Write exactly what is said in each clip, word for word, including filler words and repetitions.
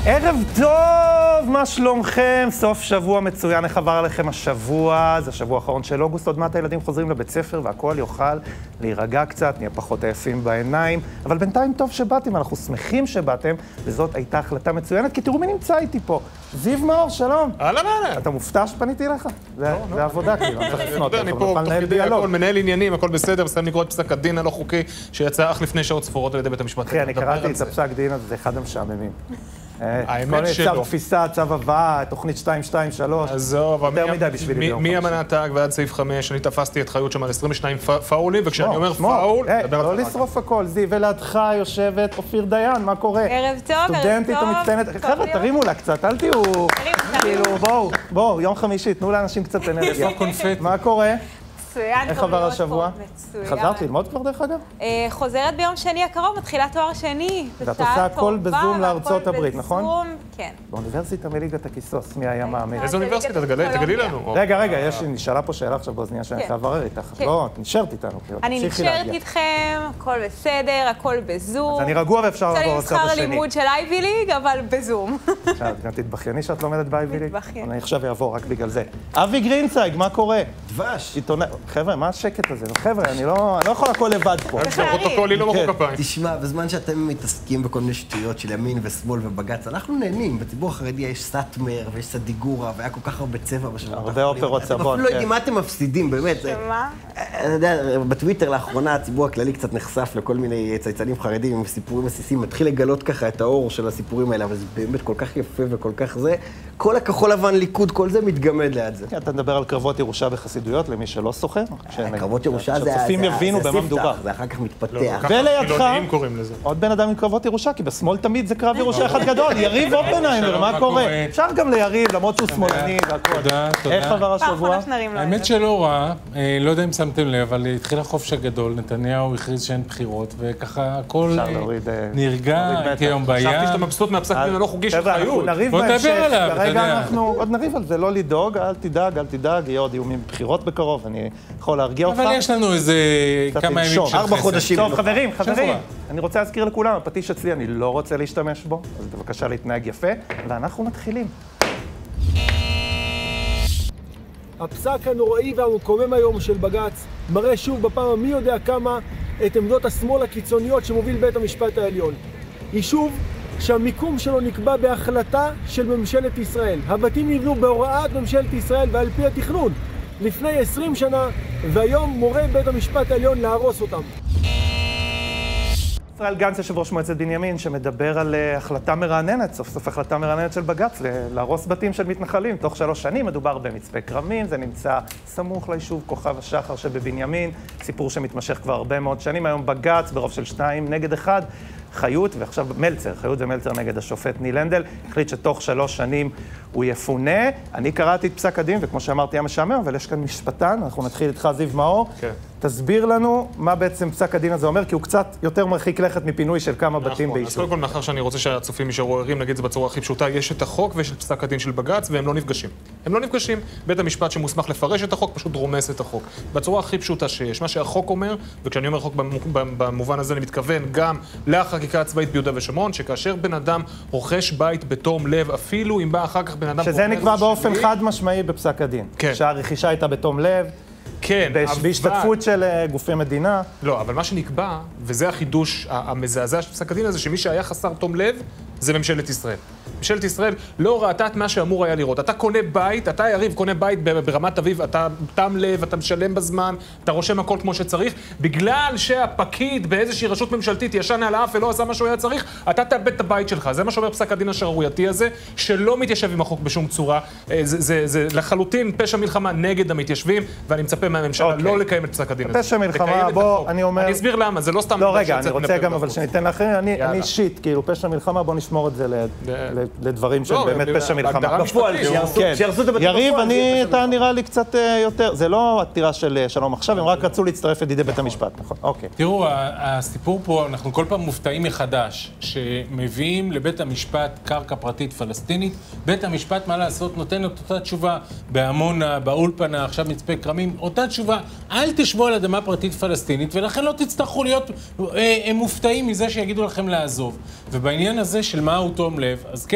ערב טוב, מה שלומכם? סוף שבוע מצוין, איך עבר עליכם השבוע? זה השבוע האחרון של אוגוסט, עוד מעט הילדים חוזרים לבית ספר והכל יוכל להירגע קצת, נהיה פחות עייפים בעיניים, אבל בינתיים טוב שבאתם, אנחנו שמחים שבאתם, וזאת הייתה החלטה מצוינת, כי תראו מי נמצא איתי פה. זיו מאור, שלום. אהלן, אהלן. אתה מופתע שפניתי לך? זה עבודה, כאילו, אני צריך לפנות. אני פה תוך כדי הכל, מנהל עניינים, הכל בסדר, מסיים לקרוא את פסק הדין הלא חוקי שיצא אך לפני שעות ספורות על ידי בית המשפט. אחי, אני קראתי את הפסק דין הזה, זה אחד המשעממים. האמת שלא. צו תפיסה, צו הבאה, תוכנית שתיים שתיים שלוש. עזוב, יותר מדי בשבילי ביום חמישי. מהמנתג ועד סעיף חמש, אני תפסתי את חיות שם על עשרים ושניים פאולים, וכשאני אומר פאול, לא לשרוף הכל, זיו, ולידך יושבת אופיר דיין, מה קורה? ערב טוב, ערב טוב. סטודנטית ומצטיינת. חבר'ה, תרימו לה קצת, אל תהיו... כאילו, בואו, בואו, יום חמישי, תנו לאנשים קצת אנרגיה. מה קורה? מצוין, איך עבר השבוע? מצוין. חזרת ללמוד כבר דרך אגב? חוזרת ביום שני הקרוב, מתחילה תואר שני. ואת עושה הכל בזום לארצות הברית, נכון? בזום, כן. באוניברסיטה מליגת הכיסוס, מי היה מאמין? איזה אוניברסיטה? תגלי לנו. רגע, רגע, נשאלה פה שאלה עכשיו באוזניה שאני חייב לברר איתך. לא, את נשארת איתנו. אני נשארת איתכם, הכל בסדר, הכל בזום. אז אני רגוע ואפשר לעבור לצד השני. צריך שכר לימוד של אייבי ליג, אבל בזום. גם תתבחייני שאת לומדת באייבי ליג? מתבחיין. אני עכשיו אעבור רק בגלל זה. אבי גרינצייג, מה קורה? דבש. חבר'ה, מה השקט הזה? חבר'ה, אני לא יכול הכל לבד פה. הפרוטוקולי לא מחוא כפיים. תשמע, בזמן שאתם מתעסקים בכל מיני שטויות של ימין ושמאל ובג"ץ, אנחנו נהנים. בציבור החרדי יש סאטמר ויש סדיגורה, והיה כל כך הרבה צבע בשבועות האחרונים. הרבה אופרות סבון. אתם אפילו לא יודעים מה אתם מפסידים, באמת. שמה? אני יודע, בטוויטר לאחרונה הציבור הכללי קצת נחשף לכל מיני צייצנים חרדים עם סיפורים עסיסים, מתחיל לגלות ככה את האור של הסיפורים האלה, אבל זה באמת כל כך יפה וכל כך זה. כל הכחול לבן, ליכוד, כל זה מתגמד ליד זה. אתה מדבר על קרבות ירושה בחסידויות, למי שלא סוחר? קרבות ירושה זה שהצופים יבינו במה מדובר. זה אחר כך מתפתח. ולידך, עוד בן אדם עם קרבות ירושה, כי בשמאל תמיד זה קרב ירושה אחד גדול. יריב אופנהיימר, מה קורה? אפשר גם ליריב, למרות שהוא שמאלני והכל. תודה, תודה. איך עבר השבוע? האמת שלא רע, לא יודע אם שמתם לב, אבל התחיל החופש הגדול, נתניהו הכריז שאין בחירות, וככה הכל נרגע, הייתי היום בים. חשבתי שאתה מבסוט מהפסק דין הלא חוקי של חיות. בוא נדבר עליו, אתה יודע. אנחנו עוד נריב על זה, לא לדאוג, אל תדאג, אל תדאג, יהיה עוד איומים בבחירות בקרוב, אני יכול להרגיע אותך. אבל יש לנו איזה כמה ימים של חסד. ארבע חודשים. טוב, חברים, חברים, אני רוצה להזכיר לכולם, הפטיש אצלי, אני לא רוצה להשתמש בו, אז בבקשה להתנהג יפה, ואנחנו מתחילים. הפסק הנוראי והמקומם היום של בג"ץ מראה שוב בפעם המי יודע כמה את עמדות השמאל הקיצוניות שמוביל בית המשפט העליון. יישוב שהמיקום שלו נקבע בהחלטה של ממשלת ישראל. הבתים נבנו בהוראת ממשלת ישראל ועל פי התכנון לפני עשרים שנה, והיום מורה בית המשפט העליון להרוס אותם. ישראל גנץ, יושב ראש מועצת בנימין, שמדבר על החלטה מרעננת, סוף סוף החלטה מרעננת של בג"ץ, להרוס בתים של מתנחלים. תוך שלוש שנים מדובר במצפה כרמים, זה נמצא סמוך ליישוב כוכב השחר שבבנימין, סיפור שמתמשך כבר הרבה מאוד שנים. היום בג"ץ, ברוב של שניים נגד אחד, חיות, ועכשיו מלצר, חיות ומלצר נגד השופט ניל הנדל, החליט שתוך שלוש שנים הוא יפונה. אני קראתי את פסק הדין, וכמו שאמרתי, היה משעמם, אבל יש כאן משפטן, אנחנו נתחיל איתך, זיו מאור. כן. תסביר לנו מה בעצם פסק הדין הזה אומר, כי הוא קצת יותר מרחיק לכת מפינוי של כמה בתים ביישוב. אז קודם כל, מאחר שאני רוצה שהצופים יישארו ערים, נגיד את זה בצורה הכי פשוטה, יש את החוק ויש את פסק הדין של בג"ץ, והם לא נפגשים. הם לא נפגשים. בית המשפט שמוסמך לפרש את החוק, פשוט רומס את החוק. בצורה הכי פשוטה שיש. מה שהחוק אומר, וכשאני אומר חוק במובן הזה, אני מתכוון גם לחקיקה הצבאית ביהודה ושומרון, שכאשר בן אדם רוכש בית בתום לב, אפילו אם בא אחר כך בן אדם שזה נקבע באופן חד משמעי בפסק הדין. כן. שהרכישה הייתה בתום לב. כן, אבל... בהשתתפות של גופי מדינה. לא, אבל מה שנקבע, וזה החידוש המזעזע של פסק הדין הזה, שמי שהיה חסר תום לב, זה ממשלת ישראל. ממשלת ישראל לא ראתה את מה שאמור היה לראות. אתה קונה בית, אתה יריב קונה בית ברמת אביב, אתה תם לב, אתה משלם בזמן, אתה רושם הכל כמו שצריך, בגלל שהפקיד באיזושהי רשות ממשלתית ישן על האף ולא עשה מה שהוא היה צריך, אתה תאבד את הבית שלך. זה מה שאומר פסק הדין השערורייתי הזה, שלא מתיישב עם החוק בשום צורה. זה, זה, זה לחלוטין פשע מלחמה נגד המתיישבים, ואני מצפה מהממשלה לא לקיים את פסק הדין הזה. פשע מלחמה, בוא, אני אומר... אני אסביר למה, זה לא סתם... לא, רגע, אני רוצה גם, אבל שניתן לאחרים, אני אישית, כאילו, פשע מלחמה, בוא נשמור את זה לדברים שהם באמת פשע מלחמה. בפועל, שירסו את הבתים בפועל. יריב, אני, אתה נראה לי קצת יותר, זה לא עתירה של שלום עכשיו, הם רק רצו להצטרף לידי בית המשפט, נכון? אוקיי. תראו, הסיפור פה, אנחנו כל פעם מופתעים מחדש, שמביאים לבית המשפט קרקע פרטית פלסטינית, בית המשפט, מה לעשות, נותן את אותה תשובה בעמונה, באולפנה, עכשיו מצפה כרמים, אותה תשובה, אל תשבו על אדמה פרטית פלסטינית, ולכן לא תצטרכו להיות הם מופתעים מזה שיגידו לכם לעזוב. ובעניין הזה של מהו תום לב, אז כן,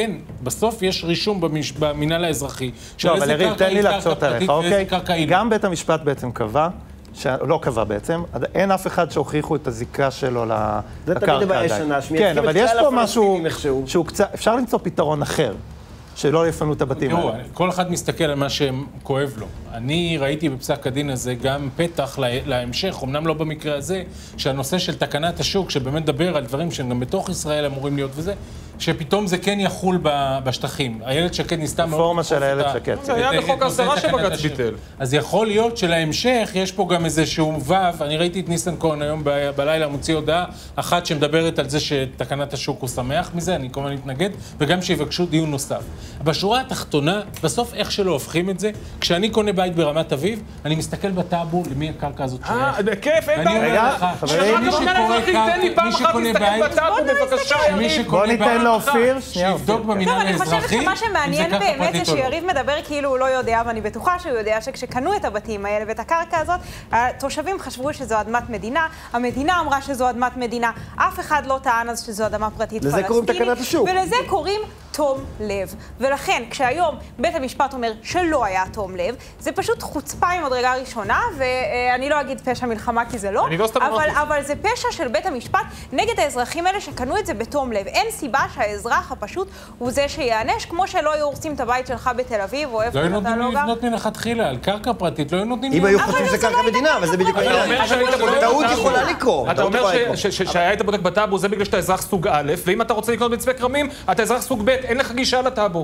כן, בסוף יש רישום במש... במינהל האזרחי. לא, אבל יריב, תן לי להקשות עליך, אוקיי? גם בית המשפט בעצם קבע, לא קבע בעצם, אין אף אחד שהוכיחו את הזיקה שלו לקרקע. זה תמיד באש שנה, כן, אבל יש פה משהו שהוא קצת, אפשר למצוא פתרון אחר. שלא יפנו את הבתים האלה. כל אחד מסתכל על מה שכואב לו. אני ראיתי בפסק הדין הזה גם פתח להמשך, אמנם לא במקרה הזה, שהנושא של תקנת השוק, שבאמת דבר על דברים שהם גם בתוך ישראל אמורים להיות וזה, שפתאום זה כן יחול בשטחים. איילת שקד ניסתה מאוד... פורמה של איילת שקד. זה היה בחוק ההסדרה שבג"ץ ביטל. אז יכול להיות שלהמשך יש פה גם איזשהו וו, אני ראיתי את ניסנקורן היום בלילה מוציא הודעה, אחת שמדברת על זה שתקנת השוק הוא שמח מזה, אני כמובן מתנגד, וגם שיבקשו דיון נוסף. בשורה התחתונה, בסוף איך שלא הופכים את זה, כשאני קונה בית ברמת אביב, אני מסתכל בטאבו למי הקרקע הזאת שייך. אה, בכיף, אין בעיה. חברים, תן לי פעם אחת להסתכל בטאבו, בבקשה, יריב. בוא ניתן לאופיר, שנייה שיבדוק במינהל האזרחי. אני חושבת שמה שמעניין באמת זה שיריב מדבר כאילו הוא לא יודע, ואני בטוחה שהוא יודע שכשקנו את הבתים האלה ואת הקרקע הזאת, התושבים חשבו שזו אדמת מדינה, המדינה אמרה שזו אדמת מדינה, אף אחד לא טען אז שזו אדמה פרטית פלסטינית. לזה קוראים תקנת השוק. ולזה קוראים תום לב. ולכן, כשהיום בית המשפט אומר שלא היה תום לב, זה פשוט חוצפה ממדרגה ראשונה, ואני לא אגיד פשע מלחמה כי זה לא, אבל, אבל זה פשע של בית המשפט נגד האזרחים האלה שקנו את זה בתום לב. אין סיבה שהאזרח הפשוט הוא זה שיענש, כמו שלא היו הורסים את הבית שלך בתל אביב, או איפה אתה לא גר. לא היו נותנים לבנות מלכתחילה, על קרקע פרטית, לא היו נותנים... אם היו חושבים שזה קרקע מדינה, אבל זה בדיוק העניין. טעות יכולה לקרוא. אתה אומר שהיית בודק בטאבו, זה בגלל שאתה אזרח סוג א', ואם אתה רוצה לקנות בצבע כרמים, אתה אזרח סוג ב', אין לך גישה לטאבו.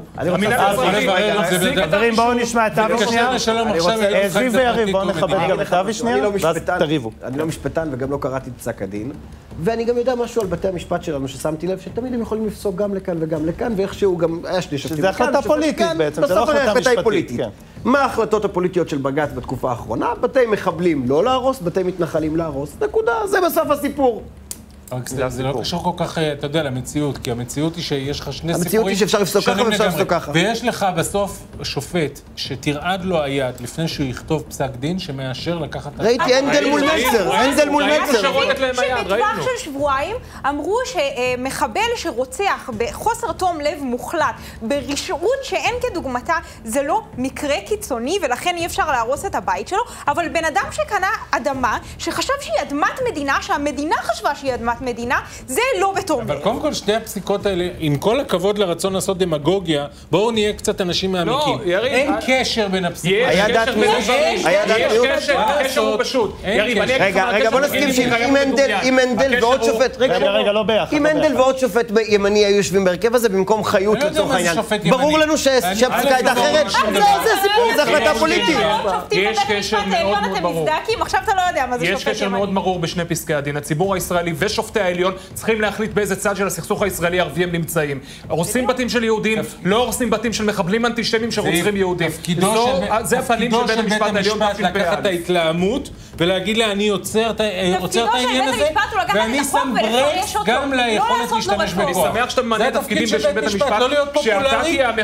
חברים, בואו נשמע את אבי שנייה. זיו ויריב, בואו נכבד גם את אבי שנייה, ואז תריבו. אני לא משפטן וגם לא קראתי את פסק הדין, ואני גם יודע משהו על בתי המשפט שלנו, ששמתי לב שתמיד הם יכולים לפסוק גם לכאן וגם לכאן, ואיכשהו גם היה שני שופטים. שזה החלטה פוליטית בעצם, זה לא החלטה משפטית. מה ההחלטות הפוליטיות של בג"ץ בתקופה האחרונה? בתי מחבלים לא להרוס, בתי מתנחלים להרוס. נקודה, זה בסוף הסיפור. זה לא קשור כל כך, אתה יודע, למציאות, כי המציאות היא שיש לך שני סיפורים... המציאות היא שאפשר לפסוק ככה ואפשר לפסוק ככה. ויש לך בסוף שופט שתרעד לו היד לפני שהוא יכתוב פסק דין שמאשר לקחת... ראיתי אנדל מול מלצר, אנדל מול מלצר. שבטווח של שבועיים אמרו שמחבל שרוצח בחוסר תום לב מוחלט, ברשעות שאין כדוגמתה, זה לא מקרה קיצוני ולכן אי אפשר להרוס את הבית שלו, אבל בן אדם שקנה אדמה, שחשב שהיא אדמת מדינה, שהמדינה חשבה שהיא אדמת מדינה, זה לא בתום לב. אבל קודם כל שתי הפסיקות האלה, עם כל הכבוד לרצון לעשות דמגוגיה, בואו נהיה קצת אנשים מעמיקים. אין קשר בין הפסיקות. היה דת מיעוט? היה דת מיעוט? הקשר הוא פשוט. רגע, רגע, בוא נסכים שאם הנדל ועוד שופט, רגע, רגע, לא ביחד. אם הנדל ועוד שופט ימני היו יושבים בהרכב הזה במקום חיות לצורך העניין, ברור לנו שהפסיקה הייתה אחרת? זה סיפור, זה החלטה פוליטית. יש קשר מאוד מאוד ברור. עכשיו אתה לא יודע מה זה שופט יש קשר מאוד ברור בשני פסקי הדין. הציבור הישראלי ושופטי העליון צריכים להחליט באיזה צד של הסכסוך הישראלי הערבי הם נמצאים. הורסים בתים של יהודים, לא הורסים בתים של מחבלים אנטישמים שרוצחים יהודים. זה הפנים של בית המשפט העליון לקחת את ההתלהמות ולהגיד לה, אני עוצר את העניין הזה, ואני שם ברקס גם ליכולת להשתמש בכוח. אני שמח שאתה ממנה תפקידים בשביל בית המשפט, שאתה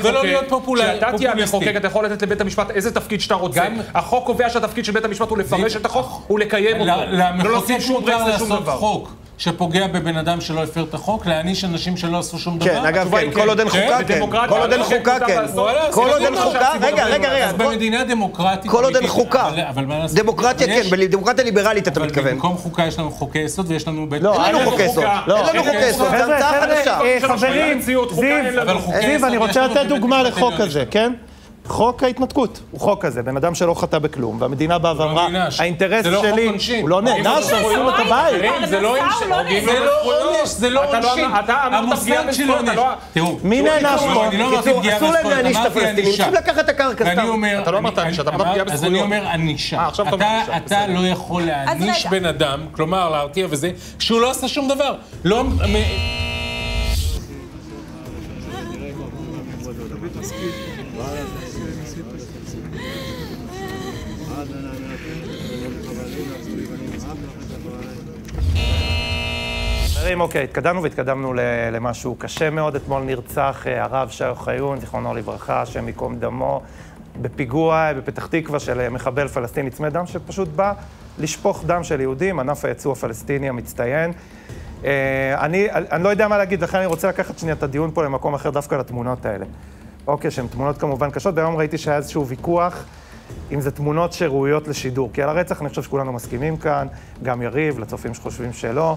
תהיה המחוקק, אתה יכול לתת לבית המשפט איזה תפקיד שאתה רוצה. החוק קובע שהתפקיד של בית המשפט הוא לפרש את החוק, הוא לקיים אותו. למחוקק מותר לעשות חוק שפוגע בבן אדם שלא הפר את החוק, להעניש אנשים שלא עשו שום דבר. כן, אגב, כן, כל עוד אין חוקה, כן. כל עוד אין חוקה, כן. כל עוד אין חוקה, רגע, רגע, רגע. אז במדינה דמוקרטית... כל עוד אין חוקה. דמוקרטיה, כן, בדמוקרטיה ליברלית אתה מתכוון. אבל במקום חוקה יש לנו חוקי יסוד ויש לנו... לא, אין לנו חוקי יסוד. אין לנו חוקי יסוד, זה המצאה חדשה. חברים, זיו, אני רוצה לתת דוגמה לחוק הזה, כן? חוק ההתנתקות הוא חוק כזה, בן אדם שלא חטא בכלום, והמדינה באה ואמרה, האינטרס שלי, הוא לא נענש, שרואים את הבית. זה לא עונש, זה לא עונשין. המוסד שלו נענש. תראו, מי נענש פה? אסור להם להעניש את הפלסטינים, צריכים לקחת את הקרקע סתם. אתה לא אמרת ענישה, אתה אמרת פגיעה בזכויות. אז אני אומר ענישה. אתה לא יכול להעניש בן אדם, כלומר להרתיע וזה, כשהוא לא עשה שום דבר. לא... אוקיי, התקדמנו והתקדמנו למשהו קשה מאוד. אתמול נרצח הרב שי אוחיון, זיכרונו לברכה, השם ייקום דמו, בפיגוע בפתח תקווה של מחבל פלסטיני צמא דם, שפשוט בא לשפוך דם של יהודים, ענף הייצוא הפלסטיני המצטיין. אני, אני לא יודע מה להגיד, לכן אני רוצה לקחת שנייה את הדיון פה למקום אחר דווקא לתמונות האלה. אוקיי, שהן תמונות כמובן קשות, והיום ראיתי שהיה איזשהו ויכוח אם זה תמונות שראויות לשידור. כי על הרצח אני חושב שכולנו מסכימים כאן, גם יריב, לצופים שחושבים שלא.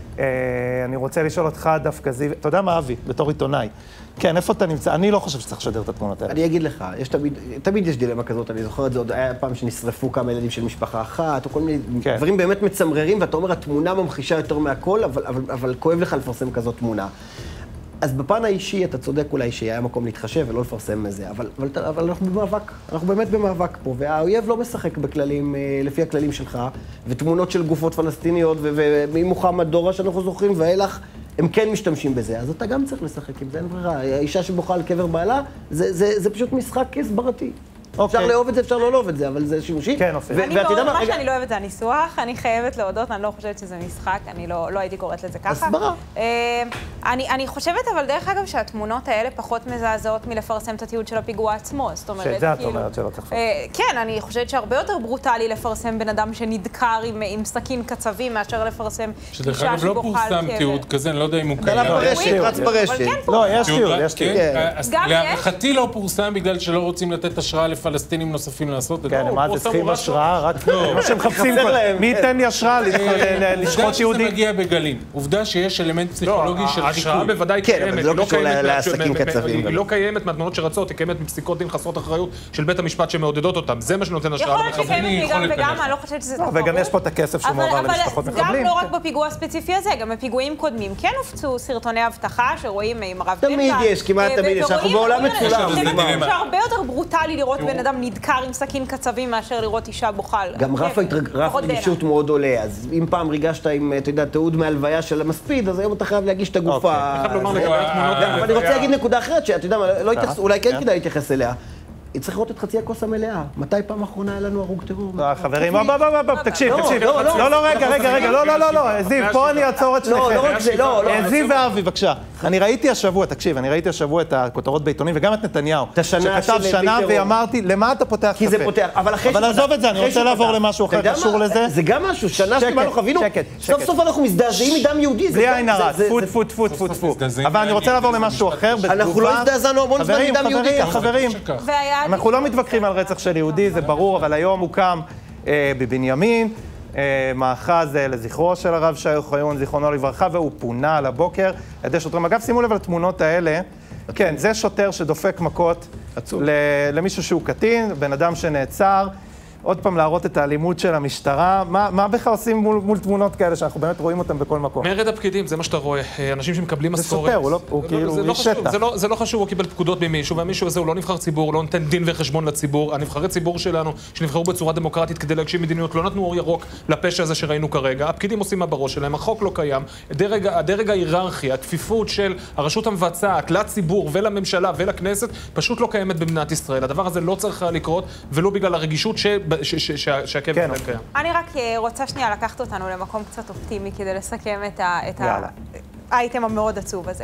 אני רוצה לשאול אותך דווקא זיו, אתה יודע מה אבי, בתור עיתונאי? כן, איפה אתה נמצא? אני לא חושב שצריך לשדר את התמונות האלה. אני אגיד לך, יש תמיד, תמיד יש דילמה כזאת, אני זוכר את זה, עוד היה פעם שנשרפו כמה ילדים של משפחה אחת, או כל מיני כן. דברים באמת מצמררים, ואתה אומר, התמונה ממחישה יותר מהכל, אבל, אבל, אבל כואב לך לפרסם כזאת תמונה. אז בפן האישי אתה צודק אולי שהיה מקום להתחשב ולא לפרסם מזה, אבל, אבל, אבל אנחנו במאבק, אנחנו באמת במאבק פה, והאויב לא משחק בכללים, לפי הכללים שלך, ותמונות של גופות פלסטיניות, וממוחמד דורה שאנחנו זוכרים, ואילך, הם כן משתמשים בזה, אז אתה גם צריך לשחק עם זה, אין ברירה. האישה שבוכה על קבר בעלה, זה, זה, זה פשוט משחק הסברתי. אפשר לאהוב את זה, אפשר לא לאהוב את זה, אבל זה שימושי. כן, אופי. מה שאני לא אוהבת זה הניסוח, אני חייבת להודות, אני לא חושבת שזה משחק, אני לא הייתי קוראת לזה ככה. הסברה. אני חושבת, אבל דרך אגב, שהתמונות האלה פחות מזעזעות מלפרסם את התיעוד של הפיגוע עצמו, זאת אומרת, שזה את אומרת שלא צריך לפרסם. כן, אני חושבת שהרבה יותר ברוטלי לפרסם בן אדם שנדקר עם סכין קצבים, מאשר לפרסם אישה שבוכה על קבר. שדרך אגב לא פורסם תיעוד כזה, אני לא יודע אם הוא קיים. רץ ברשת. לא, יש תיעוד, יש תיעוד. להערכתי לא פורסם בגלל שלא רוצים לתת השראה לפלסטינים נוספים לעשות את זה. כן, מה זה צריכים השראה? רק מה שהם חפשים כל... מי ייתן לי השראה לשחוט יהודי? זה מגיע בגלים. עובדה שיש אלמנט פסיכולוגי של חיקוי. ההשראה בוודאי קיימת. כן, אבל זה לא קשור לעסקים קצבים. היא לא קיימת מהתמונות שרצות, היא קיימת מפסיקות דין חסרות אחריות של בית המשפט שמעודדות אותם. זה מה שנותן השראה. יכול להיות שקיימת גם וגם, אני לא חושבת שזה ברור. וגם יש פה את הכסף שמועבר למשפחות מחבלים. גם לא רק בפיגוע הספציפי הזה, גם בפיגועים קודמים כן הופצו סרטוני אבטחה שרואים עם הרב דלקה. תמיד יש, כמעט תמיד יש. אנחנו בעולם מצולם. שהרבה יותר ברוטלי לראות בן אדם נדקר עם סכין קצבים מאשר לראות אישה בוכה. גם רף הרגישות מאוד עולה, אז אם פעם ריגשת עם, אתה יודע, תיעוד מהלוויה של המספיד, אז היום אתה חייב להגיש את הגופה. אבל אני רוצה להגיד נקודה אחרת, שאתה יודע, אולי כן כדאי להתייחס אליה. צריך לראות את חצי הכוס המלאה. מתי פעם האחרונה היה לנו הרוג טרור? חברים, בוא, בוא, בוא, תקשיב, תקשיב. לא, לא, רגע, רגע, רגע, לא, לא, לא, לא, זיו, פה אני אעצור את שניכם. לא, רק זה, לא, לא. זיו ואבי, בבקשה. אני ראיתי השבוע, תקשיב, אני ראיתי השבוע את הכותרות בעיתונים, וגם את נתניהו, שכתב שנה, ואמרתי, למה אתה פותח קפה? כי זה פותח, אבל אחרי אבל עזוב את זה, אני רוצה לעבור למשהו אחר קשור לזה. זה גם משהו, שנה שקיבלנו חווינו, סוף סוף אנחנו מזדעזעים מדם יהודי. בלי עין הרע, טפו, טפו, טפו, טפו, טפו. אבל אני רוצה לעבור למשהו אחר, אנחנו לא הזדעזענו המון זמן מדם יהודי. חברים, אנחנו לא מתווכחים על רצח של יהודי, זה ברור, אבל היום הוקם בבנימין, מאחז לזכרו של הרב שי אוחיון, זיכרונו לברכה, והוא פונה על הבוקר על ידי שוטרים. אגב, שימו לב לתמונות האלה, כן, זה שוטר שדופק מכות למישהו שהוא קטין, בן אדם שנעצר, עוד פעם להראות את האלימות של המשטרה. מה, מה בכלל עושים מול, מול תמונות כאלה שאנחנו באמת רואים אותם בכל מקום? מרד הפקידים, זה מה שאתה רואה. אנשים שמקבלים משכורת. זה שוטר, הוא, לא, הוא כאילו איש שטח. זה לא, זה לא חשוב, הוא קיבל פקודות ממישהו, והמישהו הזה הוא לא נבחר ציבור, הוא לא נותן דין וחשבון לציבור. הנבחרי ציבור שלנו, שנבחרו בצורה דמוקרטית כדי להגשים מדיניות, לא נתנו אור ירוק לפשע הזה שראינו כרגע. הפקידים עושים מה בראש שלהם, החוק לא קיים. הדרג, הדרג ההיררכי, הכפיפות של הרשות המבצעת לציבור ולממשלה ולכנסת, פשוט לא קיימת במדינת ישראל. הדבר הזה לא צריך לקרות, ולא בגלל הרגישות ש... שהכאב שלהם קיים. אני רק רוצה שנייה לקחת אותנו למקום קצת אופטימי כדי לסכם את האייטם המאוד עצוב הזה.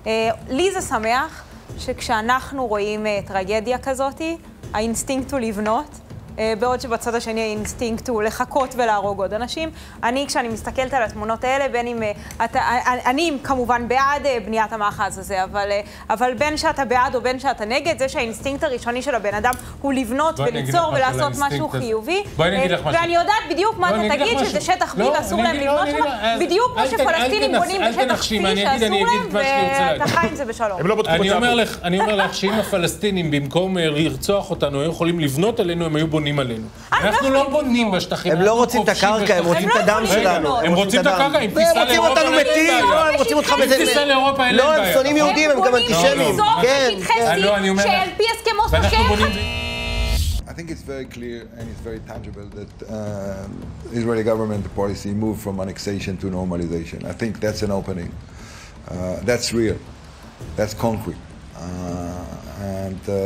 לי זה שמח שכשאנחנו רואים טרגדיה כזאת, האינסטינקט הוא לבנות, בעוד שבצד השני האינסטינקט הוא לחכות ולהרוג עוד אנשים. אני, כשאני מסתכלת על התמונות האלה, בין אם... אתה, אני כמובן בעד בניית המאחז הזה, אבל, אבל בין שאתה בעד או בין שאתה נגד, זה שהאינסטינקט הראשוני של הבן אדם הוא לבנות וליצור ולעשות משהו חיובי. ואני יודעת בדיוק מה אתה תגיד, שזה שטח בי ואסור להם לבנות שם, בדיוק כמו שפלסטינים בונים בשטח בי שאסור להם, ואתה חי עם זה בשלום. אני אומר לך שאם הפלסטינים במקום לרצוח אותנו היו יכולים לבנות עלינו, הם היו בונים עלינו. אנחנו לא בונים בשטחים. הם לא רוצים את הקרקע, הם רוצים את הדם שלנו. הם רוצים את הקרקע, עם טיסה לאירופה אין בעיה. לא, הם רוצים אותך בזה. עם טיסה לאירופה אין בעיה. לא, הם שונאים יהודים, הם גם אנטישמים. כן, כן. שעל פי הסכם אוסלו I think it's very clear and it's very tangible that uh, the Israeli government policy moved from annexation to normalization. I think that's an opening. Uh, that's real. That's concrete. Uh, and uh,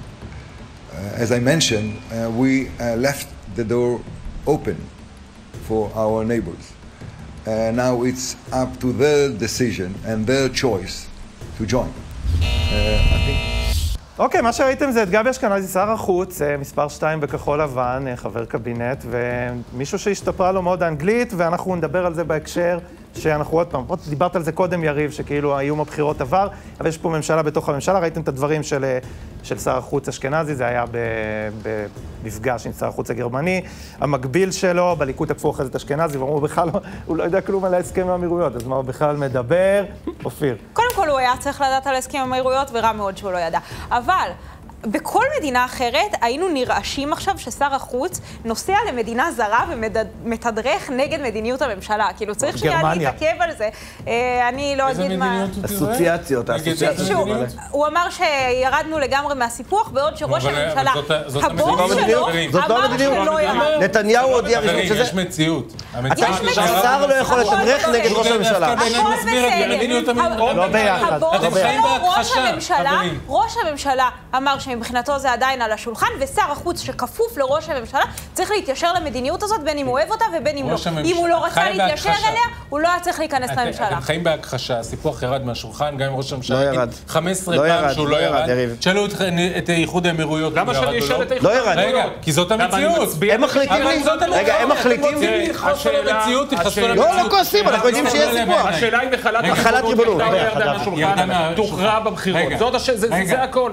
Uh, as I mentioned, uh, we uh, left the door open for our neighbors. Uh, now it's up to their decision and their choice to join. Uh, I think... אוקיי, מה שראיתם זה את גבי אשכנזי, שר החוץ, מספר שתיים בכחול לבן, חבר קבינט, ומישהו שהשתפרה לו מאוד האנגלית, ואנחנו נדבר על זה בהקשר שאנחנו עוד פעם, עוד דיברת על זה קודם יריב, שכאילו האיום הבחירות עבר, אבל יש פה ממשלה בתוך הממשלה, ראיתם את הדברים של, של שר החוץ אשכנזי, זה היה במפגש עם שר החוץ הגרמני, המקביל שלו, בליכוד תקפו אחרי זה את אשכנזי, ואמרו בכלל, הוא לא יודע כלום על ההסכם עם האמירויות, אז מה הוא בכלל מדבר? אופיר. קודם כל הוא היה צריך לדעת על ההסכם עם האמירויות, ורע מאוד שהוא לא ידע. אבל בכל מדינה אחרת היינו נרעשים עכשיו ששר החוץ נוסע למדינה זרה ומתדרך נגד מדיניות הממשלה. כאילו צריך שנייה להתעכב על זה. אני לא אגיד מה... אסוציאציות, האסוציאציות. הוא אמר שירדנו לגמרי מהסיפוח, בעוד שראש הממשלה, הבוס שלו, אמר שלא ירד. נתניהו הודיע ראשון שזה... יש מציאות. השר לא יכול לתדרך נגד ראש הממשלה. הכל בסדר. לא ביחד. הבוס שלו, ראש הממשלה אמר מבחינתו זה עדיין על השולחן, ושר החוץ שכפוף לראש הממשלה צריך להתיישר למדיניות הזאת, בין אם הוא אוהב אותה ובין אם לא. אם הוא לא רצה להתיישר אליה, הוא לא היה צריך להיכנס לממשלה. אתם חיים בהכחשה, הסיפוח ירד מהשולחן, גם אם ראש הממשלה יגיד חמש עשרה פעם שהוא לא ירד. שאלו את איחוד האמירויות. למה שאני אשאל את לא ירד. רגע, כי זאת המציאות. הם מחליטים לי. רגע, הם מחליטים לי. לא, לא כועסים, אנחנו יודעים שיהיה סיפוח. השאלה היא מחלת ריבונות. תוכרע בבחירות. זה הכל.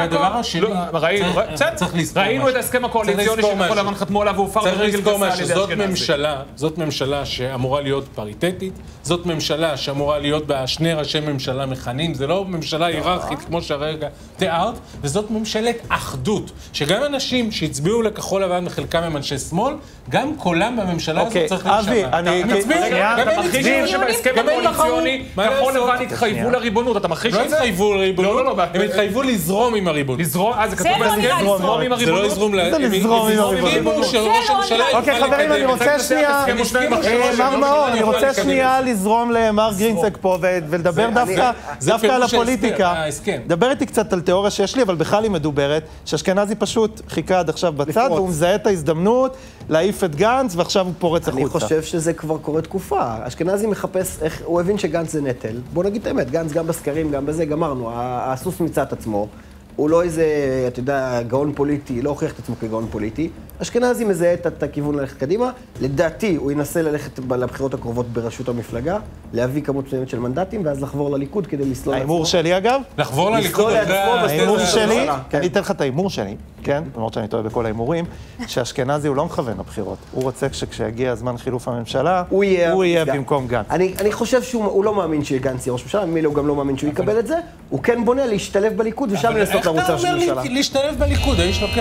ראינו את ההסכם הקואליציוני שכחול לבן חתמו עליו והופר ברגל גסה על ידי אשכנזי. זאת ממשלה שאמורה להיות פריטטית, זאת ממשלה שאמורה להיות בה שני ראשי ממשלה מכהנים, זה לא ממשלה היררכית כמו שהרגע תיארת, וזאת ממשלת אחדות, שגם אנשים שהצביעו לכחול לבן וחלקם הם אנשי שמאל, גם קולם בממשלה הזאת צריך להישמע. הם הצביעו, אתה מכחיש שבהסכם הקואליציוני כחול לבן התחייבו לריבונות, אתה מכחיש את זה? לא התחייבו לריבונות, הם התחייבו לזרום עם הריבונות. לזרום, אה, זה כתוב בהסכם, לזרום עם הריבונות. זה לא לזרום להם. זה לזרום עם הריבונות. אוקיי, חברים, אני רוצה שנייה, מר מאור, אני רוצה שנייה לזרום למר גרינצק פה ולדבר דווקא על הפוליטיקה. דבר איתי קצת על תיאוריה שיש לי, אבל בכלל היא מדוברת, שאשכנזי פשוט חיכה עד עכשיו בצד, והוא מזהה את ההזדמנות להעיף את גנץ, ועכשיו הוא פורץ החוצה. אני חושב שזה כבר קורה תקופה. אשכנזי מחפש, הוא הבין שגנץ זה נטל. בוא נגיד את האמת, גנץ גם בסקרים, גם בזה, גמרנו. הסוס מצא את עצמו. הוא לא איזה, אתה יודע, גאון פוליטי, לא הוכיח את עצמו כגאון פוליטי. אשכנזי מזהה את הכיוון ללכת קדימה. לדעתי, הוא ינסה ללכת לבחירות הקרובות בראשות המפלגה, להביא כמות מסוימת של מנדטים, ואז לחבור לליכוד כדי לסלול לעצמו. האימור שלי, אגב? לחבור לליכוד אחרי... האימור שלי, אני אתן לך את האימור שלי, כן? למרות שאני טועה בכל האימורים, שאשכנזי הוא לא מכוון לבחירות. הוא רוצה שכשיגיע הזמן חילוף הממשלה, הוא יהיה במקום גנץ. אני חושב שהוא לא מאמין שגנץ יהיה ראש ממשלה, ממילא הוא גם לא מאמין שהוא יקבל את זה. הוא כן בונה להשתלב בליכוד ושם לנסות לרוץ ראש ממשלה. איך אתה אומר להשתלב בליכוד? האיש לוקח.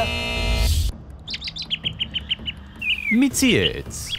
מי צייץ?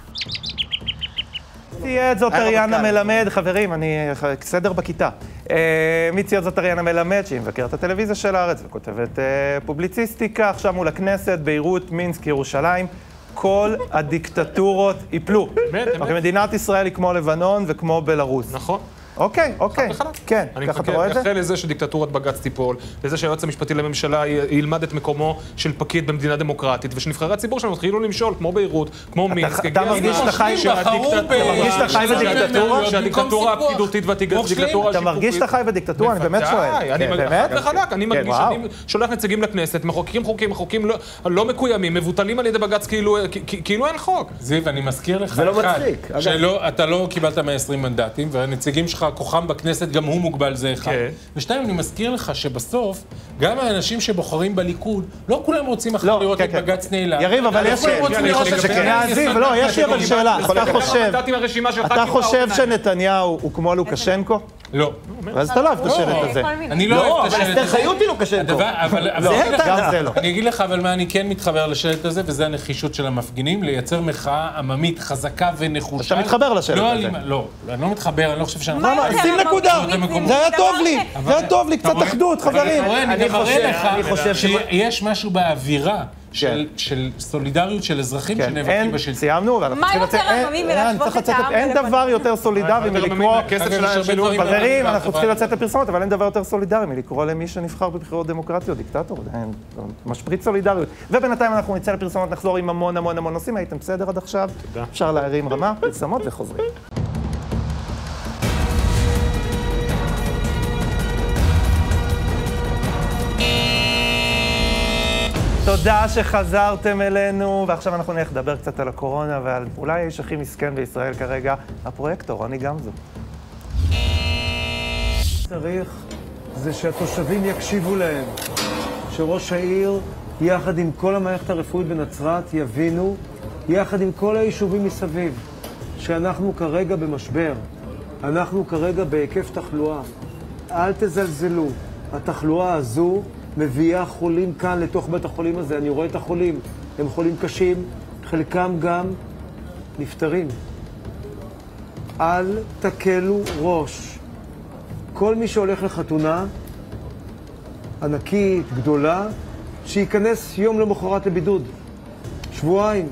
צייץ זאת אריאנה מלמד, חברים, אני סדר בכיתה. מי צייץ זאת אריאנה מלמד, שהיא מבקרת הטלוויזיה של הארץ וכותבת פובליציסטיקה, עכשיו מול הכנסת, ביירות, מינסק, ירושלים. כל הדיקטטורות ייפלו. מדינת ישראל היא כמו לבנון וכמו בלרוס. נכון. אוקיי, אוקיי, כן, ככה אתה רואה את זה? אחרי לזה שדיקטטורת בג"ץ תיפול, לזה שהיועץ המשפטי לממשלה ילמד את מקומו של פקיד במדינה דמוקרטית, ושנבחרי הציבור שלנו התחילו למשול, כמו ביירות, כמו מינסק. אתה מרגיש שאתה חי בדיקטטורה? שהדיקטטורה הפקידותית והדיקטטורה השיפוטית. אתה מרגיש שאתה חי בדיקטטורה? אני באמת שואל. באמת? וחלק, אני מרגיש שאני שולח נציגים לכנסת, מחוקקים חוקים, חוקים לא מקוימים, מבוטלים על ידי בג"ץ כאילו אין חוק. זיו, אני מזכיר לך אחד, שאתה לא קיבלת מאה ועשרים מנדטים, והנציגים שלך כוחם בכנסת, גם הוא מוגבל זה אחד. ושתיים, אני מזכיר לך שבסוף, גם האנשים שבוחרים בליכוד, לא כולם רוצים אחר לראות את בג"ץ נעלם. יריב, אבל יש לי אבל שאלה. אתה חושב שנתניהו הוא כמו לוקשנקו? לא. אז אתה לא אוהב את השלט הזה. אני לא אוהב את השלט הזה. אבל אסתר חיות היא לוקשנקו. גם זה לא. אני אגיד לך, אבל מה אני כן מתחבר לשלט הזה, וזה הנחישות של המפגינים, לייצר מחאה עממית חזקה ונחושה. אתה מתחבר לשלט הזה. לא, אני לא מתחבר, אני לא חושב שאני... שים נקודה, זה היה טוב לי, זה היה טוב לי, קצת אחדות, חברים. אני מראה לך שיש משהו באווירה של סולידריות של אזרחים שנאבקים בשלטון. סיימנו, מה יותר עממים מלהשוות את העם? אין דבר יותר סולידרי מלקרוא... חברים, אנחנו צריכים לצאת לפרסומות, אבל אין דבר יותר סולידרי מלקרוא למי שנבחר בבחירות דמוקרטיות, דיקטטור, משפריץ סולידריות. ובינתיים אנחנו נצא לפרסומות, נחזור עם המון המון המון נושאים. הייתם בסדר עד עכשיו? אפשר להרים רמה, פרסומות וחוזרים. Yeah. תודה שחזרתם אלינו, ועכשיו אנחנו נלך לדבר קצת על הקורונה ועל אולי האיש הכי מסכן בישראל כרגע, הפרויקטור, רוני גמזו. צריך זה שהתושבים יקשיבו להם, שראש העיר, יחד עם כל המערכת הרפואית בנצרת, יבינו, יחד עם כל היישובים מסביב, שאנחנו כרגע במשבר, אנחנו כרגע בהיקף תחלואה. אל תזלזלו, התחלואה הזו מביאה חולים כאן לתוך בית החולים הזה. אני רואה את החולים, הם חולים קשים, חלקם גם נפטרים. אל תקלו ראש. כל מי שהולך לחתונה, ענקית, גדולה, שייכנס יום למחרת לבידוד. שבועיים.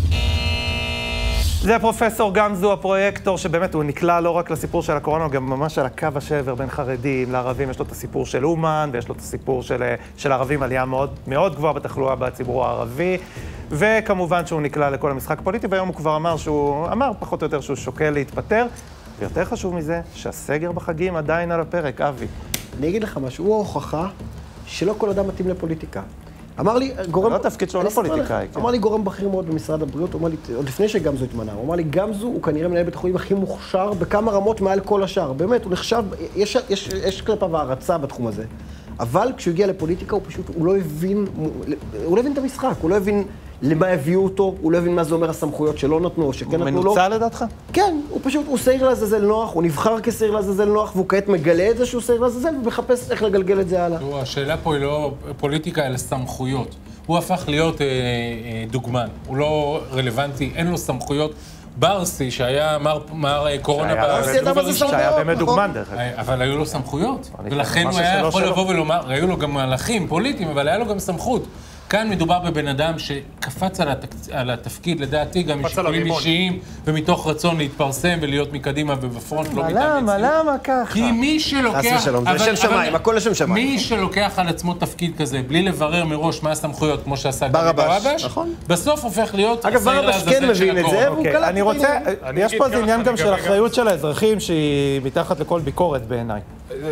זה פרופסור גמזו, הפרויקטור, שבאמת הוא נקלע לא רק לסיפור של הקורונה, הוא גם ממש על הקו השבר בין חרדים לערבים. יש לו את הסיפור של אומן, ויש לו את הסיפור של, של ערבים, עלייה מאוד, מאוד גבוהה בתחלואה בציבור הערבי. וכמובן שהוא נקלע לכל המשחק הפוליטי, והיום הוא כבר אמר שהוא, אמר פחות או יותר שהוא שוקל להתפטר. ויותר חשוב מזה, שהסגר בחגים עדיין על הפרק, אבי. אני אגיד לך משהו, הוא ההוכחה שלא כל אדם מתאים לפוליטיקה. אמר לי, גורם... לא תפקיד שלו, לא פוליטיקאי. אמר לי גורם בכיר מאוד במשרד הבריאות, הוא אמר לי, עוד לפני שגמזו התמנה, הוא אמר לי, גמזו הוא כנראה מנהל בית החולים הכי מוכשר בכמה רמות מעל כל השאר. באמת, הוא נחשב, יש, יש, יש כלפיו הערצה בתחום הזה. אבל כשהוא הגיע לפוליטיקה, הוא פשוט, הוא לא הבין, הוא לא הבין את המשחק, הוא לא הבין למה הביאו אותו, הוא לא הבין מה זה אומר הסמכויות שלא נתנו, או שכן נתנו לו. הוא מנוצל לדעתך? כן, הוא פשוט, הוא שעיר לעזאזל נוח, הוא נבחר כשעיר לעזאזל נוח, והוא כעת מגלה את זה שהוא שעיר לעזאזל, ומחפש איך לגלגל את זה הלאה. השאלה פה היא לא פוליטיקה, אלא סמכויות. הוא הפך להיות אה, אה, דוגמן, הוא לא רלוונטי, אין לו סמכויות. ברסי, שהיה מר, מר קורונה בסיבוב הראשון, שהיה באמת דוגמן דרך אגב. אבל היו לו סמכויות, ולכן הוא היה יכול לבוא ולומר, היו לו גם מהלכים פוליטיים, אבל היה לו גם סמכות. כאן מדובר בבן אדם שקפץ על, התק... על התפקיד, לדעתי גם משיקולים אישיים, ומתוך רצון להתפרסם ולהיות מקדימה ובפרונט לא מתאמץ. למה, למה ככה? כי מי שלוקח... זה שם שמיים, הכל לשם שמיים. מי שלוקח על עצמו תפקיד כזה, בלי לברר מראש מה הסמכויות, כמו שעשה גם ברבש, בסוף הופך להיות... אגב, ברבש כן מבין את זה, והוא קלט. אני רוצה... יש פה איזה עניין גם של אחריות של האזרחים, שהיא מתחת לכל ביקורת בעיניי.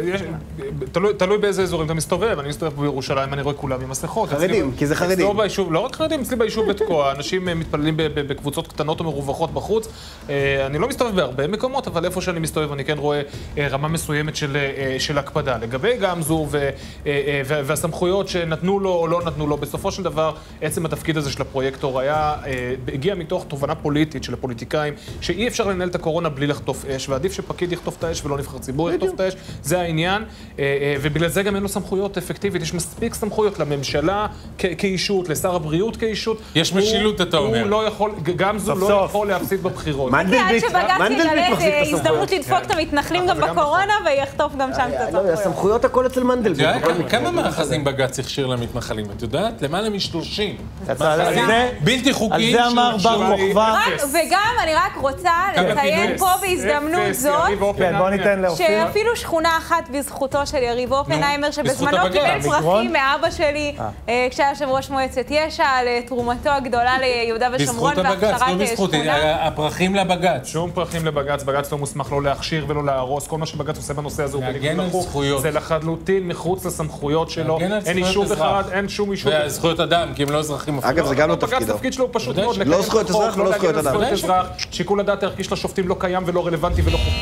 תלוי באיזה אזורים אתה מסתובב. אני מסתובב בירושלים, אני רואה כולם עם מסכות. חרדים, כי זה חרדים. לא רק חרדים, אצלי ביישוב בתקוע, אנשים מתפללים בקבוצות קטנות ומרווחות בחוץ. אני לא מסתובב בהרבה מקומות, אבל איפה שאני מסתובב אני כן רואה רמה מסוימת של הקפדה. לגבי גמזו והסמכויות שנתנו לו או לא נתנו לו, בסופו של דבר, עצם התפקיד הזה של הפרויקטור היה, הגיע מתוך תובנה פוליטית של הפוליטיקאים, שאי אפשר לנהל את הקורונה בלי לחטוף אש, ועדיף שפקיד יחטוף את האש ולא נבחר ציבור יחטוף את האש. זה העניין, ובגלל זה גם אין לו סמכויות אפקטיבית. יש מספיק סמכויות לממשלה כאישות, לשר הבריאות כאישות. יש משילות, אתה אומר. הוא לא יכול, גמזו לא יכול להפסיד בבחירות. מנדלבליט מחזיק את הסמכויות. הזדמנות לדפוק את המתנחלים גם בקורונה ויחטוף גם שם את הסמכויות. הסמכויות הכל אצל מנדלבליט. כמה מאחזים בג"ץ הכשיר למתנחלים? את יודעת? למעלה משלושים. בלתי חוקיים. על זה אמר בר כוכבא. וגם אני רק רוצה לציין פה בהזדמנות זאת, שאפילו שכונה אחת בזכותו של יריב אופנהיימר, שבזמנו קיבל פרחים מאבא שלי, כשהיה יושב ראש מועצת יש"ע, על תרומתו הגדולה ליהודה ושומרון והכשרת שכונה. בזכות הבג"ץ, לא בזכות, הפרחים לבג"ץ. שום פרחים לבג"ץ, בג"ץ לא מוסמך לא להכשיר ולא להרוס, כל מה שבג"ץ עושה בנושא הזה הוא בניגוד לחוק, זה לחלוטין מחוץ לסמכויות שלו, אין יישוב אחד, אין שום יישוב. וזכויות אדם, כי הם לא אזרחים אפילו. אגב, זה גם לא בג"ץ תפקידו. תפקיד שלו פשוט מאוד, לא זכויות אזרח ולא זכויות אדם. שיקול הדעת הערכי של השופטים לא קיים ולא רלוונטי ולא חוקי.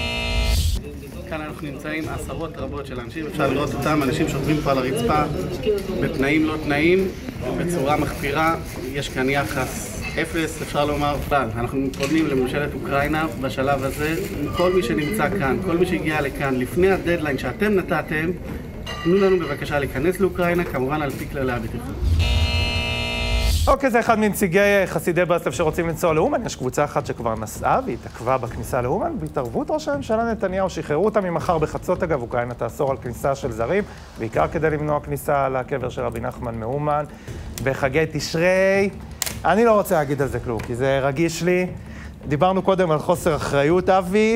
כאן אנחנו נמצאים עשרות רבות של אנשים, אפשר לראות אותם, אנשים שוכבים פה על הרצפה בתנאים לא תנאים, בצורה מחפירה, יש כאן יחס אפס, אפשר לומר בכלל. אנחנו פונים לממשלת אוקראינה בשלב הזה, כל מי שנמצא כאן, כל מי שהגיע לכאן לפני הדדליין שאתם נתתם, תנו לנו בבקשה להיכנס לאוקראינה, כמובן על פי כללי הבטיחות. אוקיי, זה אחד מנציגי חסידי ברסלב שרוצים לנסוע לאומן. יש קבוצה אחת שכבר נסעה והתעכבה בכניסה לאומן. בהתערבות ראש הממשלה נתניהו שחררו אותה ממחר בחצות, אגב, אוקראינה תאסור על כניסה של זרים, בעיקר כדי למנוע כניסה לקבר של רבי נחמן מאומן. בחגי תשרי, אני לא רוצה להגיד על זה כלום, כי זה רגיש לי. דיברנו קודם על חוסר אחריות, אבי.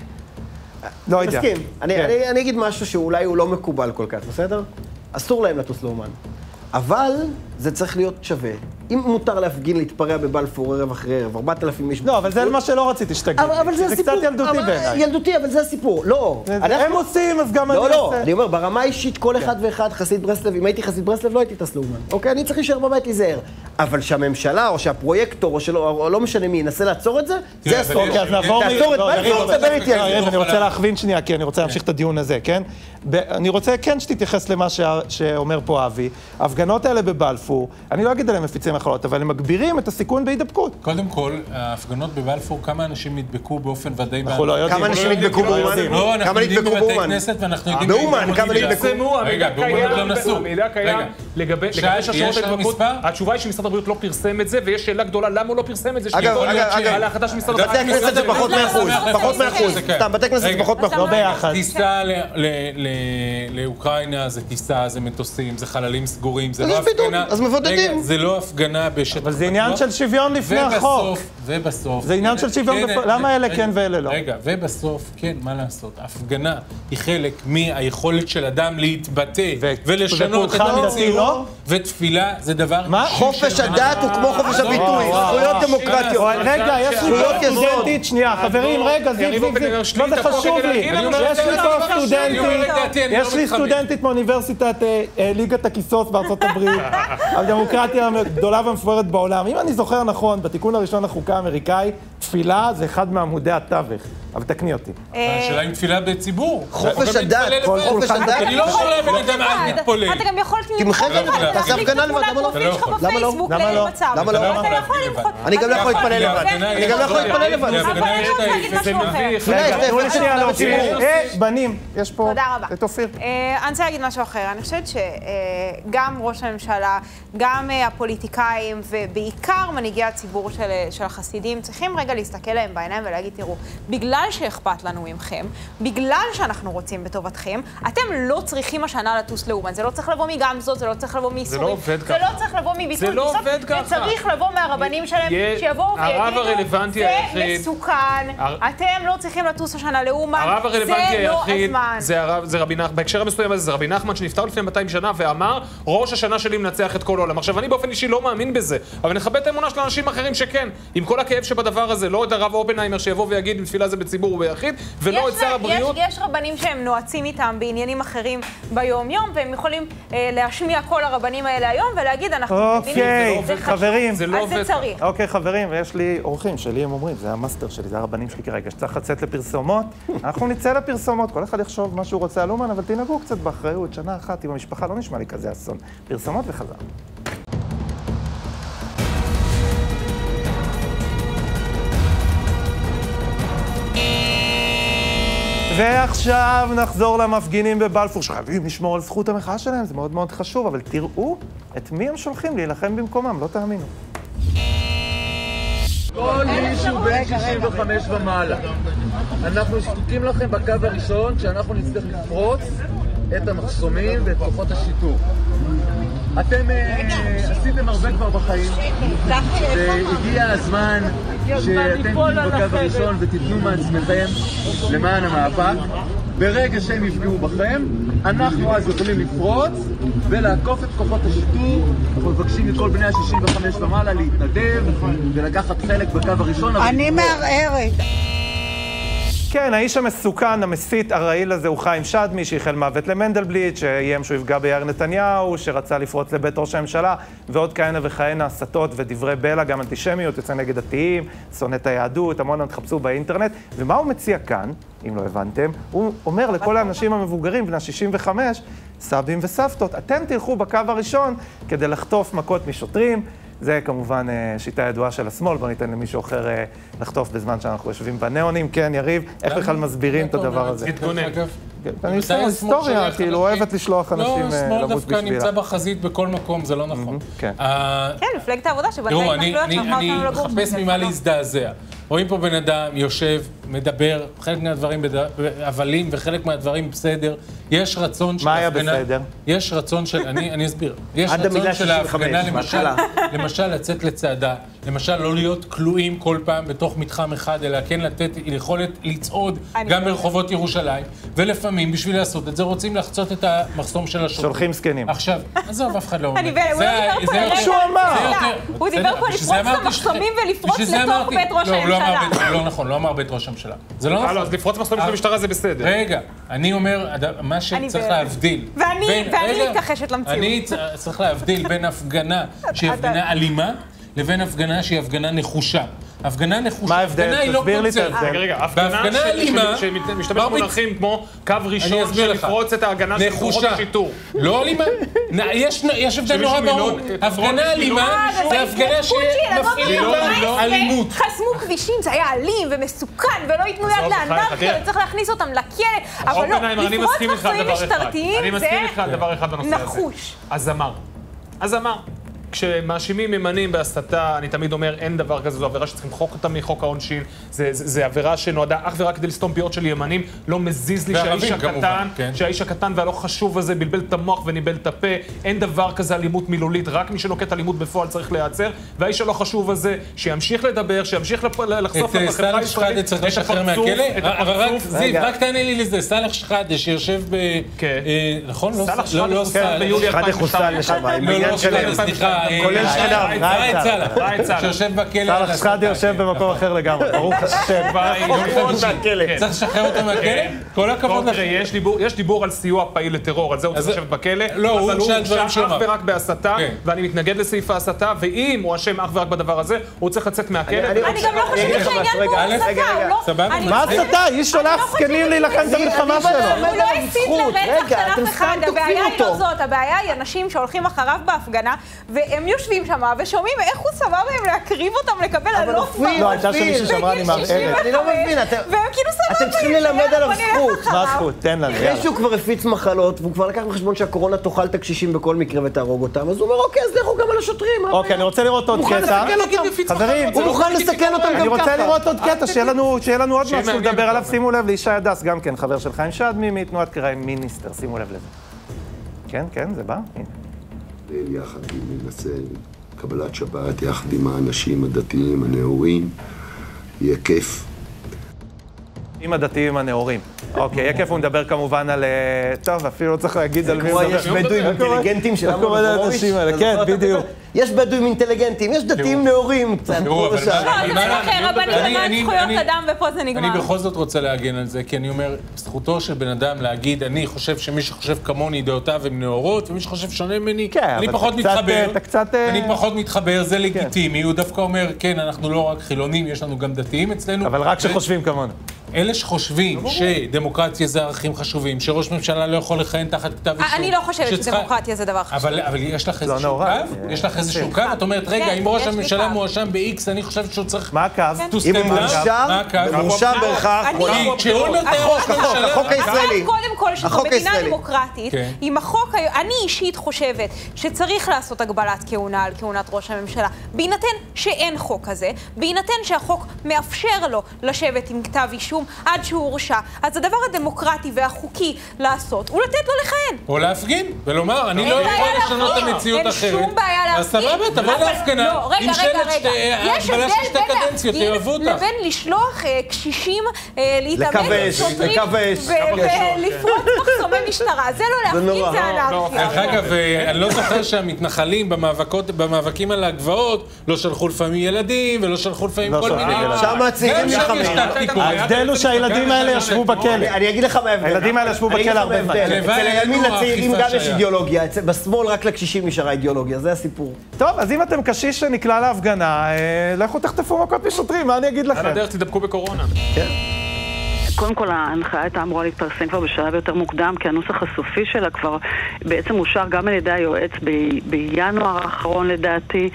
לא יודע. מסכים. אני, אני, אני אגיד משהו שאולי הוא לא מקובל כל כך, בסדר? אסור להם לטוס לאומן. אבל זה צריך להיות שווה. אם מותר להפגין, להתפרע בבלפור ערב אחרי ערב, ארבעת אלפים איש... לא, אבל זה מה שלא רציתי שתגיד. אבל זה הסיפור. זה קצת ילדותי בעיניי. ילדותי, אבל זה הסיפור. לא. הם עושים, אז גם אני עושה. לא, לא, עושה. אני אומר, ברמה אישית, כל אחד ואחד חסיד ברסלב, אם הייתי חסיד ברסלב, לא הייתי טס לאומן. אוקיי, אני צריך להישאר בבית להיזהר. אבל שהממשלה, או שהפרויקטור, או לא משנה מי, ינסה לעצור את זה, זה אסור. תעצור את בלפור, תדבר איתי על זה. אני רוצה להכווין שנייה, כי אני רוצה להמשיך את הדיון הזה, כן? אני רוצה כן שתתייחס למה שאומר פה אבי. ההפגנות האלה בבלפור, אני לא אגיד עליהם מפיצי מחלות, אבל הם מגבירים את הסיכון בהידבקות. קודם כל, ההפגנות בבלפור, כמה אנשים נדבקו באופן ודאי? כמה אנשים נדבקו באומן? לא, אנחנו יודעים בבתי כנסת ואנחנו יודעים... באומן, כמה נדבקו? רגע, באומן לא נסו. המידע קיים לגבי שעות ההתבקות. התשובה היא שמשרד הבריאות לא פרסם את זה, ויש שאלה גדולה למה הוא לא פרסם את זה. אגב, אגב, בתי הכנסת זה פחות מאחוז, פחות מאחוז. סתם, בתי הכנסת זה פחות מאחוז. לא ביחד. טיסה לאוקראינה זה טיסה, זה מטוסים, זה חללים סגורים, זה לא הפגנה. אז מבודדים. זה לא הפגנה בשטח. אבל זה עניין של שוויון לפני החוק. ובסוף... זה עניין של שוויון, למה אלה כן ואלה לא? רגע, ובסוף, כן, מה לעשות? הפגנה היא חלק מהיכולת של אדם להתבטא ולשנות את המציאות, ותפילה זה דבר... מה? חופש הדת הוא כמו חופש הביטוי, זכויות דמוקרטיות. רגע, יש לי פה סטודנטית, שנייה, חברים, רגע, זיב, זיב, זיב, לא, זה חשוב לי. יש לי פה סטודנטית, יש לי סטודנטית מאוניברסיטת ליגת הכיסוס בארצות הברית, הדמוקרטיה הגדולה והמפוארת בעולם. אם אני זוכר נכון, בתיקון הראשון לחוקה האמריקאי, תפילה זה אחד מעמודי התווך. אבל תקני אותי. השאלה עם תפילה בציבור. חופש הדת, חופש הדת. אני לא יכול להבין את זה מעל מתפולל. אתה גם יכול... תמחק את זה, תעשה הפגנה לבד, למה לא? למה לא? למה לא? למה לא? אתה יכול למחות. אני גם לא יכול להתפלל לבד. אני גם לא יכול להתפלל לבד. אבל אני רוצה להגיד משהו אחר. תנו לי שנייה להוציא. אה, בנים, יש פה את אופיר. אני רוצה להגיד משהו אחר. אני חושבת שגם ראש הממשלה, גם הפוליטיקאים ובעיקר מנהיגי הציבור של החסידים צריכים רגע להסתכל להם בעיניים ולהגיד, תראו, בגלל שאכפת לנו ממכם, בגלל שאנחנו רוצים בטובתכם, אתם לא צריכים השנה לטוס לאומן. זה לא צריך לבוא מגמזות, זה לא צריך לבוא מאיסורים. זה לא עובד ככה. זה לא צריך לבוא מביטול טיסות. זה לא עובד ככה. זה צריך לבוא מהרבנים שלהם, שיבואו ויגידו, זה מסוכן, אתם לא צריכים לטוס השנה לאומן, זה לא הזמן. זה רבי נחמן, בהקשר המסוים הזה, זה רבי נחמן שנפטר לפני מאתיים שנה ואמר, ראש השנה שלי מנצח את כל העולם. עכשיו, אני באופן אישי לא מאמין בזה, אבל נכבד את האמונה של אנשים אחרים שכן. עם כל הכאב שבדבר הזה, לא את הרב אופנהיימר שיבוא ויגיד אם תפילה זה בציבור וביחיד, ולא את שר הבריאות. יש רבנים שהם נועצים איתם בעניינים אחרים ביום-יום, והם יכולים להשמיע כל הרבנים האלה היום ולהגיד, אנחנו אוקיי, חברים. אז זה צריך. אוקיי, חברים, ויש לי אורחים שלי, הם אומרים, זה המאסטר שלי, זה הרבנים שלי כרגע, שצריך לצאת לפרסומות. אנחנו נצא לפרסומות, כל אחד יחשוב מה שהוא רוצה על אומן, אבל תנהגו קצת באחריות, שנה אחת עם המשפחה, לא נשמע לי כזה אסון. פרסומות וחזר. ועכשיו נחזור למפגינים בבלפור, שחייבים לשמור על זכות המחאה שלהם, זה מאוד מאוד חשוב, אבל תראו את מי הם שולחים להילחם במקומם, לא תאמינו. כל מישהו בין שישים וחמש ומעלה. אנחנו זקוקים לכם בקו הראשון, שאנחנו נצטרך לפרוץ את המחסומים ואת כוחות השיטור. אתם עשיתם הרבה כבר בחיים, והגיע הזמן שאתם תהיו בקו הראשון ותיתנו מעצמכם למען המאבק. ברגע שהם יפגעו בכם, אנחנו אז יכולים לפרוץ ולעקוף את כוחות השיטור. אנחנו מבקשים מכל בני ה-שישים וחמש ומעלה להתנדב ולקחת חלק בקו הראשון. אני מערערת. כן, האיש המסוכן, המסית, הרעיל הזה הוא חיים שדמי, שהחל מוות למנדלבליט, שאיים שהוא יפגע ביאיר נתניהו, שרצה לפרוץ לבית ראש הממשלה, ועוד כהנה וכהנה הסתות ודברי בלע, גם אנטישמיות, יוצא נגד דתיים, שונא את היהדות, המון המון תחפשו באינטרנט. ומה הוא מציע כאן, אם לא הבנתם? הוא אומר לכל האנשים המבוגרים, בני ה-שישים וחמש, סבים וסבתות, אתם תלכו בקו הראשון כדי לחטוף מכות משוטרים. זה כמובן שיטה ידועה של השמאל, בוא ניתן למישהו אחר לחטוף בזמן שאנחנו יושבים בנאונים. כן, יריב, איך בכלל מסבירים את הדבר הזה? תתגונן. אני עושה היסטוריה, כאילו, אוהבת לשלוח אנשים למות בשבילה. לא, שמאל דווקא נמצא בחזית בכל מקום, זה לא נכון. כן, מפלגת העבודה שבנתה התנחלויות שאנחנו לא אני מחפש ממה להזדעזע. רואים פה בן אדם, יושב מדבר, חלק מהדברים הבלים וחלק מהדברים בסדר. יש רצון של מה היה בסדר? יש רצון של, אני, אני אסביר. יש רצון של ההפגנה, למשל, למשל לצאת לצעדה, למשל לא להיות כלואים כל פעם בתוך מתחם אחד, אלא כן לתת יכולת לצעוד גם ברחובות ירושלים, ולפעמים בשביל לעשות את זה רוצים לחצות את המחסום של השוטרים. שולחים זקנים. עכשיו, עזוב, אף אחד לא אומר. הוא דיבר פה לפרוץ את המחסומים ולפרוץ לתוך בית ראש הממשלה. לא נכון, לא אמר בית ראש הממשלה. זה לא נכון. אז לפרוץ מחסומים של המשטרה זה בסדר. רגע, אני אומר, מה שצריך להבדיל. ואני מתכחשת למציאות. אני צריך להבדיל בין הפגנה שהיא הפגנה אלימה, לבין הפגנה שהיא הפגנה נחושה. הפגנה נחושה, מה ההבדל? תסביר לי את ההבדל. רגע, רגע, הפגנה שמשתמש במונחים כמו קו ראשון שלפרוץ את ההגנה של כוחות השיטור. לא אלימה. יש הבדל נורא ברור. הפגנה אלימה זה הפגנה שמפעילים אלימות. חסמו כבישים, זה היה אלים ומסוכן, ולא ייתנו יד לאנרכיה, צריך להכניס אותם לכלא. אבל לא, לפרוץ מחסומים משטרתיים זה נחוש. הזמר. הזמר. כשמאשימים ימנים בהסתה, אני תמיד אומר, אין דבר כזה, זו עבירה שצריכים למחוק אותה מחוק העונשין, זה, זה, זה עבירה שנועדה אך ורק כדי לסתום פיות של ימנים, לא מזיז לי שהאיש הקטן, כן. שהאיש הקטן והלא חשוב הזה בלבל את המוח וניבל את הפה, אין דבר כזה אלימות מילולית, רק מי שנוקט אלימות בפועל צריך להיעצר, והאיש הלא חשוב הזה, שימשיך לדבר, שימשיך לחשוף את סלאח שחאדה צריך לשחרר מהכלא, רק זיו, רק תענה לי לזה, סלאח שחאדה שיושב ב... נכון? סלאח שחאדה חוסל כולל שכניו, ראאד סלאח, שיושב בכלא. סלאח שחאדה יושב במקום אחר לגמרי, ברוך השם. צריך לשחרר אותו מהכלא? כל הכבוד לך. יש דיבור על סיוע פעיל לטרור, על זה הוא צריך לשבת בכלא, אבל הוא אשם אך ורק בהסתה, ואני מתנגד לסעיף ההסתה, ואם הוא אשם אך ורק בדבר הזה, הוא צריך לצאת מהכלא. אני גם לא חושבת שהעניין פה הסתה, מה הסתה? איש שולח זקנים להילחם את המלחמה שלו. הוא לא הסית לרצח של אף אחד, הבעיה היא לא זאת, הבעיה היא אנשים שהולכים אחריו בהפגנה, והם יושבים שם ושומעים איך הוא סבבה הם להקריב אותם, לקבל עלות בראש. לא, הייתה שם מישהו שאמרה לי מערכת. אני לא מבין, אתם צריכים ללמד עליו זכות. מה הזכות? תן לנו. אחרי שהוא כבר הפיץ מחלות, והוא כבר לקח בחשבון שהקורונה תאכל את הקשישים בכל מקרה ותהרוג אותם, אז הוא אומר, אוקיי, אז לכו גם על השוטרים. אוקיי, אני רוצה לראות עוד קטע. חברים, הוא מוכן לסכן אותם גם ככה. אני רוצה לראות עוד קטע, שיהיה לנו עוד משהו לדבר עליו. שימו לב לישי הדס, גם כן, חבר של חיים שדמי מתנועת קריים מיניסטר. שימו לב לזה. כן, כן, זה בא. יחד ננסה קבלת שבת, יחד עם האנשים הדתיים, הנאורים, יהיה כיף. עם הדתיים הנאורים. אוקיי, יהיה כיף, הוא מדבר כמובן על... טוב, אפילו לא צריך להגיד על מי הוא מדבר. יש בדואים אינטליגנטים של אמנון אברמוביץ'. כן, בדיוק. יש בדואים אינטליגנטים, יש דתיים נאורים קצת. לא, זה אחר, רבנים למען זכויות אדם ופה זה נגמר. אני בכל זאת רוצה להגן על זה, כי אני אומר, זכותו של בן אדם להגיד, אני חושב שמי שחושב כמוני דעותיו הן נאורות, ומי שחושב שונה ממני, אני פחות מתחבר. אני פחות מתחבר, זה לגיטימי. הוא דווקא אומר, כן, אנחנו לא רק חילונים, יש לנו גם דתיים אצלנו. אבל רק שחושבים כמונו. אלה שחושבים שדמוקרטיה זה ערכים חשובים, שראש ממשלה לא יכול לכהן תחת כתב אישום. אני לא חושבת שדמוקרטיה זה דבר חשוב. אבל יש לך איזשהו קו? יש לך איזשהו קו? את אומרת, רגע, אם ראש הממשלה מואשם ב-X, אני חושבת שהוא צריך... מה הקו? אם הוא מואשם, הוא מואשם בהכרח... החוק הישראלי. קודם כל, שזו מדינה דמוקרטית, עם החוק... אני אישית חושבת שצריך לעשות הגבלת כהונה על כהונת ראש הממשלה, בהינתן שאין חוק כזה, בהינתן שהחוק מאפשר לו לשבת עם כתב אישום עד שהוא הורשע. אז הדבר הדמוקרטי והחוקי לעשות הוא לתת לו לכהן. או להפגין, ולומר, אני לא יכול לשנות את המציאות אחרת. אין שום בעיה להפגין. אז סבבה, תבוא להפגנה. עם שלט הגבלה של שתי קדנציות, תאהבו אותך. לבין לשלוח קשישים להתאמן שוטרים ולפרוץ מחסומי משטרה. זה לא להפגין, זה אנרכיה. אגב, אני לא זוכר שהמתנחלים במאבקים על הגבעות לא שלחו לפעמים ילדים ולא שלחו לפעמים כל מיני... שם הצעירים נלחמים. ההבדל הוא שהילדים האלה ישבו בכלא. אני אגיד לך מה ההבדל. הילדים האלה ישבו בכלא הרבה זמן. אצל הימין לצעירים גם יש אידיאולוגיה, בשמאל רק לקשישים נשארה אידיאולוגיה, זה הסיפור. טוב, אז אם אתם קשיש שנקלע להפגנה, לכו תחטפו מכות משוטרים, מה אני אגיד לכם? על הדרך תדבקו בקורונה. כן. קודם כל, ההנחיה הייתה אמורה להתפרסם כבר בשלב יותר מוקדם, כי הנוסח הסופי שלה כבר בעצם אושר גם על ידי היועץ ב- בינואר האחרון לדעתי,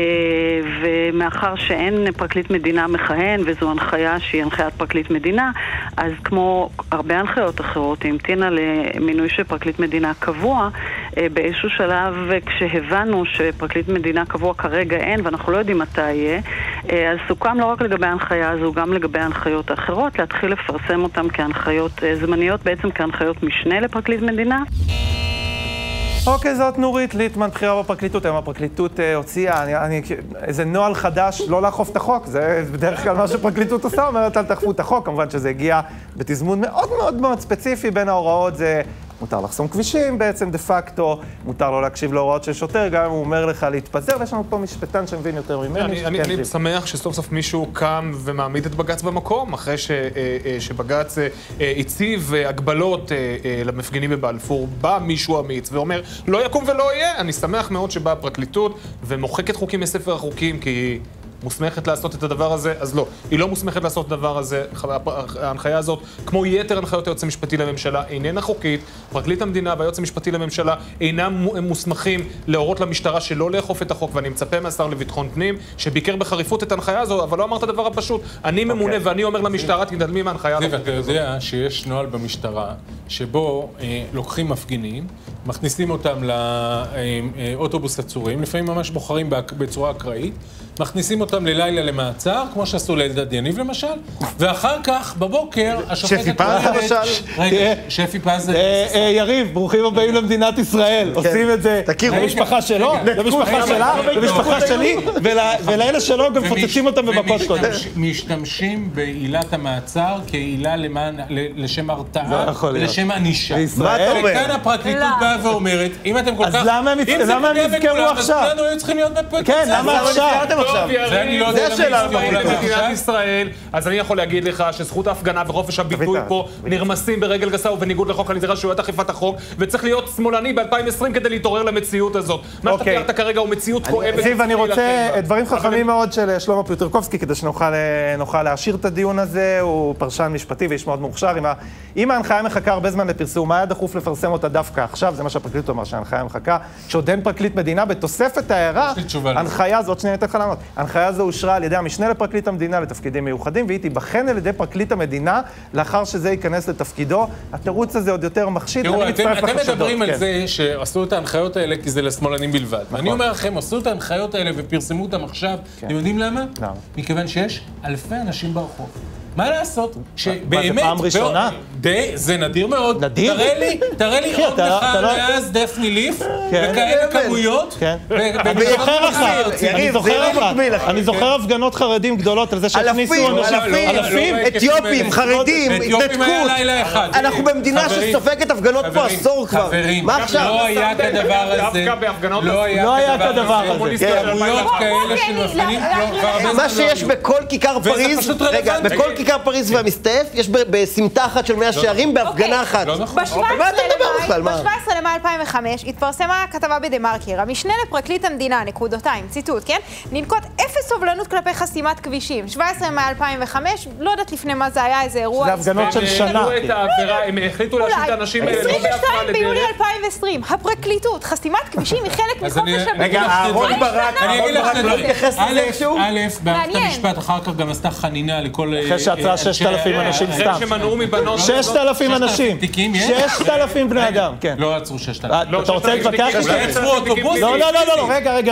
ומאחר שאין פרקליט מדינה מכהן, וזו הנחיה שהיא הנחיית פרקליט מדינה, אז כמו הרבה הנחיות אחרות, היא המתינה למינוי של פרקליט מדינה קבוע, באיזשהו שלב כשהבנו שפרקליט מדינה קבוע כרגע אין, ואנחנו לא יודעים מתי יהיה, אז סוכם לא רק לגבי ההנחיה הזו, גם לגבי ההנחיות האחרות, להתחיל לפרסם אותם כהנחיות זמניות, בעצם כהנחיות משנה לפרקליט מדינה. אוקיי, זאת נורית ליטמן, בחירה בפרקליטות. היום הפרקליטות הוציאה, אני, אני, איזה נוהל חדש, לא לאכוף את החוק. זה בדרך כלל מה שפרקליטות עושה, אומרת, אל תאכפו את החוק. כמובן שזה הגיע בתזמון מאוד מאוד מאוד ספציפי. בין ההוראות זה מותר לחסום כבישים בעצם דה פקטו, מותר לא להקשיב להוראות של שוטר, גם אם הוא אומר לך להתפזר, ויש לנו פה משפטן שמבין יותר ממני. אני, אני, אני שמח שסוף סוף מישהו קם ומעמיד את בג"ץ במקום, אחרי ש, שבג"ץ הציב הגבלות למפגינים בבלפור, בא מישהו אמיץ ואומר, לא יקום ולא יהיה. אני שמח מאוד שבאה הפרקליטות ומוחקת חוקים מספר החוקים, כי היא מוסמכת לעשות את הדבר הזה, אז לא. היא לא מוסמכת לעשות את הדבר הזה. ההנחיה הזאת, כמו יתר הנחיות היועץ המשפטי לממשלה, איננה חוקית. פרקליט המדינה והיועץ המשפטי לממשלה אינם מוסמכים להורות למשטרה שלא לאכוף את החוק, ואני מצפה מהשר לביטחון פנים, שביקר בחריפות את ההנחיה הזו, אבל לא אמרת הדבר הפשוט. אני ממונה ואני אומר למשטרה, תתעלמי מההנחיה הזאת. אתה יודע שיש נוהל במשטרה, שבו לוקחים מפגינים, מכניסים אותם לאוטובוס עצורים, לפעמים ממש בוחרים בצורה אקראית, מכניסים אותם ללילה למעצר, כמו שעשו לאלדד יניב למשל, ואחר כך, בבוקר, השופטת... שפי פז למשל? רגע, שפי פז... יריב, ברוכים הבאים למדינת ישראל. עושים את זה למשפחה שלו, למשפחה שלה, למשפחה שלי, ולאלה שלו גם פוצצים אותם במכות קודש. משתמשים בעילת המעצר כעילה לשם הרתעה ולשם ענישה. וכאן הפרקליטות באה ואומרת, אם אתם כל כך... אז למה הם נזכרו עכשיו? כולנו היו צריכים להיות בפרקליטות. כן, למה עכשיו? ואני לא יודע למדינת ישראל, אז אני יכול להגיד לך שזכות ההפגנה וחופש הביטוי פה נרמסים ברגל גסה ובניגוד לחוק הנדרשות אכיפת החוק, וצריך להיות שמאלני ב-אלפיים ועשרים כדי להתעורר למציאות הזאת. מה שאתה תיארת כרגע הוא מציאות כואבת. זיו, אני רוצה דברים חכמים מאוד של שלמה פיוטרקובסקי, כדי שנוכל להשאיר את הדיון הזה. הוא פרשן משפטי ואיש מאוד מוכשר. אם ההנחיה מחכה הרבה זמן לפרסום, מה היה דחוף לפרסם אותה דווקא עכשיו? זה מה שהפרקליט אומר, שההנחיה מחכה. כשעוד אין פרקליט מדינה, בתוספת ההערה, ההנחיה הזאת, שנייה, ניתן לך לענות. ההנחיה הזו אושרה על ידי המשנה לפרקליט המדינה לתפקידים מיוחדים, והיא תיבחן על ידי פרקליט המדינה לאחר שזה ייכנס לתפקידו. התירוץ הזה עוד יותר מחשיד. תראו, אתם מדברים על זה שעשו את ההנחיות האלה כי זה לשמאלנים בלבד. ואני אומר לכם, עשו את ההנחיות האלה ופרסמו אותם עכשיו. אתם יודעים למה? מכיוון שיש אלפי אנשים ברחוב. מה לעשות? שבאמת... מה, זה פעם ראשונה? די, זה נדיר מאוד. נדיר? תראה לי, תראה לי עוד מחר מאז דפני ליף, וכאלה כמויות. אני זוכר אחת, אני זוכר אחת. אני זוכר הפגנות חרדים גדולות על זה שהכניסו אלפים, אלפים, אתיופים, חרדים, התנתקות. אנחנו במדינה שסופגת הפגנות פה עשור כבר. חברים, מה עכשיו? לא היה כדבר הזה. לא היה כדבר הזה. כמויות כאלה של מפגינים. מה שיש בכל כיכר פריז, רגע, בכל כיכר פריז והמסתעף, יש בסמטה אחת של מאה שערים בהפגנה אחת. מה אתה מדבר בכלל? ב-שבעה עשר למאי אלפיים וחמש התפרסמה כתבה בדה-מרקר, המשנה לפרקליט המדינה, נקודותיים, ציטוט, כן? ננקוט אפס סובלנות כלפי חסימת כבישים. שבעה עשר למאי אלפיים וחמש, לא יודעת לפני מה זה היה, איזה אירוע. זה הפגנות של שנה. הם החליטו להשאיר את האנשים האלה. עשרים ושתיים ביולי אלפיים ועשרים, הפרקליטות, חסימת כבישים היא חלק מחופש הביטוי. רגע, אהרון ברק, אני אגיד לך אהרון א', במערכת המשפט אחר כך גם עשתה חנינה לכל... אחרי שיצאה ששת אלפים אנשים סתם. אחרי שמנעו מבנות... ששת אלפים אנשים. ששת אלפים בני אדם, כן. לא עצרו ששת אלפים. אתה רוצה להתווכח? עצרו אוטובוסים. לא, לא, לא, רגע, רגע,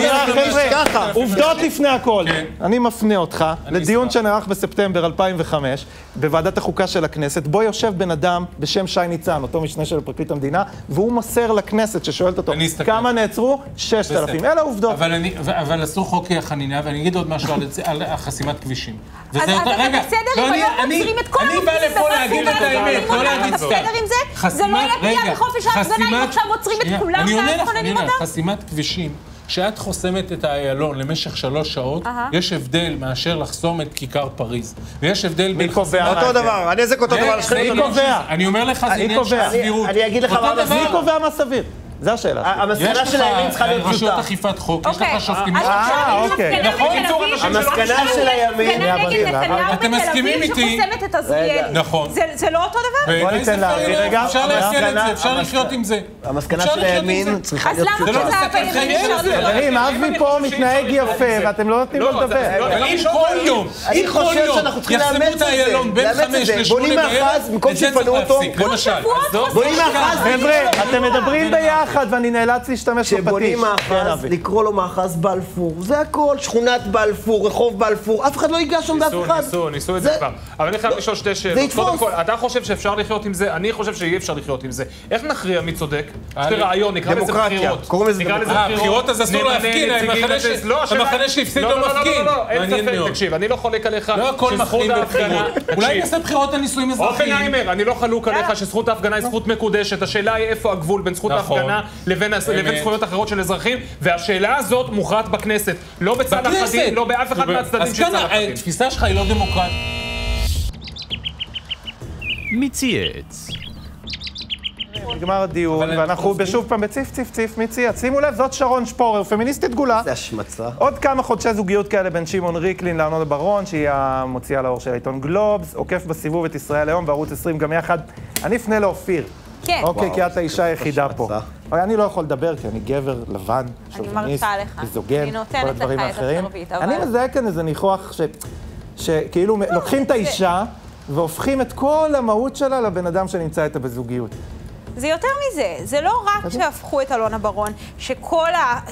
רגע. עובדות לפני הכל. אני מפנה אותך לדיון שנערך בספטמבר אלפיים וחמש, בוועדת החוקה של הכנסת, בו יושב בן אדם בשם שי ניצן, אותו משנה של פרקליט המדינה, והוא מוסר לכנסת ששואלת אותו, כמה נעצרו? ששת אלפים. אלה עובדות. אבל עשו חוק החנינה, ואני אגיד עוד משהו על חסימת כבישים. אז אתה בסדר אם היום עוצרים את כל אני בא לפה להגיד את האמת, לא להגיד סתם. בסדר עם זה? זה לא יגיע בחופש ההפגנה אם עכשיו עוצרים את כולם אני עונה לך, אני עונה לך, חסימת כבישים. כשאת חוסמת את האיילון למשך שלוש שעות, יש הבדל מאשר לחסום את כיכר פריז. ויש הבדל בין חסימת... אותו דבר, הנזק אותו דבר. מי קובע? אני אומר לך, זה עניין של סבירות. אני אגיד לך מה מי קובע מה סביר? זה השאלה. המסקנה של הימין צריכה להיות פשוטה. יש לך רשות אכיפת חוק, יש לך שופטים. אה, אוקיי. נכון, המסקנה של הימין... אתם מסכימים איתי? שחוסמת את עזריאלי. נכון. זה לא אותו דבר? בוא ניתן להעביר רגע. אפשר להסכים את זה, אפשר לחיות עם זה. המסקנה של הימין צריכה להיות פשוטה. אז למה זה היה חברים, אבי פה מתנהג יפה, ואתם לא נותנים לו לדבר. אם כל יום, אם כל יום יחסמו את האיילון בין חמש לשמונה בערב, את זה צריך להפסיק. למשל. חבר'ה, אתם מדברים ביחד. פחד ואני נאלץ להשתמש בפטיש. כשבונים מאחז, לקרוא לו מאחז בלפור, זה הכל, שכונת בלפור, רחוב בלפור, אף אחד לא ייגש שם באף אחד. ניסו, ניסו את זה כבר. אבל אני חייב לשאול שתי שאלות. קודם כל, אתה חושב שאפשר לחיות עם זה? אני חושב שאי אפשר לחיות עם זה. איך נכריע מי צודק? יש לי רעיון, נקרא לזה בחירות. קוראים לזה דמוקרטיה. בחירות אז אסור להפגין, המחנה שהפסיד לא מפגין. אין ספק, תקשיב, אני לא חולק עליך לא הכל מחרים בבחירות. אולי נעשה בחירות על נישואים אזרחיים. אופנהיימר, אני לא חלוק עליך שזכות ההפגנה היא זכות מקודשת. השאלה היא איפה הגבול בין זכות ההפגנה לבין זכויות אחרות של אזרחים, והשאלה הזאת מוכרעת בכנסת. לא בצד החדים, לא באף אחד מהצדדים של צד החדים. התפיסה שלך היא לא דמוקרטית. מי צייץ? נגמר הדיון, ואנחנו בשוב פעם בציף ציף ציף מי צייץ. שימו לב, זאת שרון שפורר, פמיניסטית דגולה. זה השמצה. עוד כמה חודשי זוגיות כאלה בין שמעון ריקלין לארנון ברון, שהיא המוציאה לאור של העיתון גלובס, עוקף בסיבוב את ישראל היום וערוץ עשרים גם יחד. אני אפנה לאופיר. כן. אוקיי, כי את האישה היחידה פה. אני לא יכול לדבר, כי אני גבר לבן, שוביניסט, מיזוגן, כל הדברים האחרים. אני מזהה כאן איזה ניחוח שכאילו לוקחים את האישה והופכים את כל המהות שלה לבן אדם שנמצא איתה בזוגיות. זה יותר מזה, זה לא רק שהפכו את אלונה ברון, שכל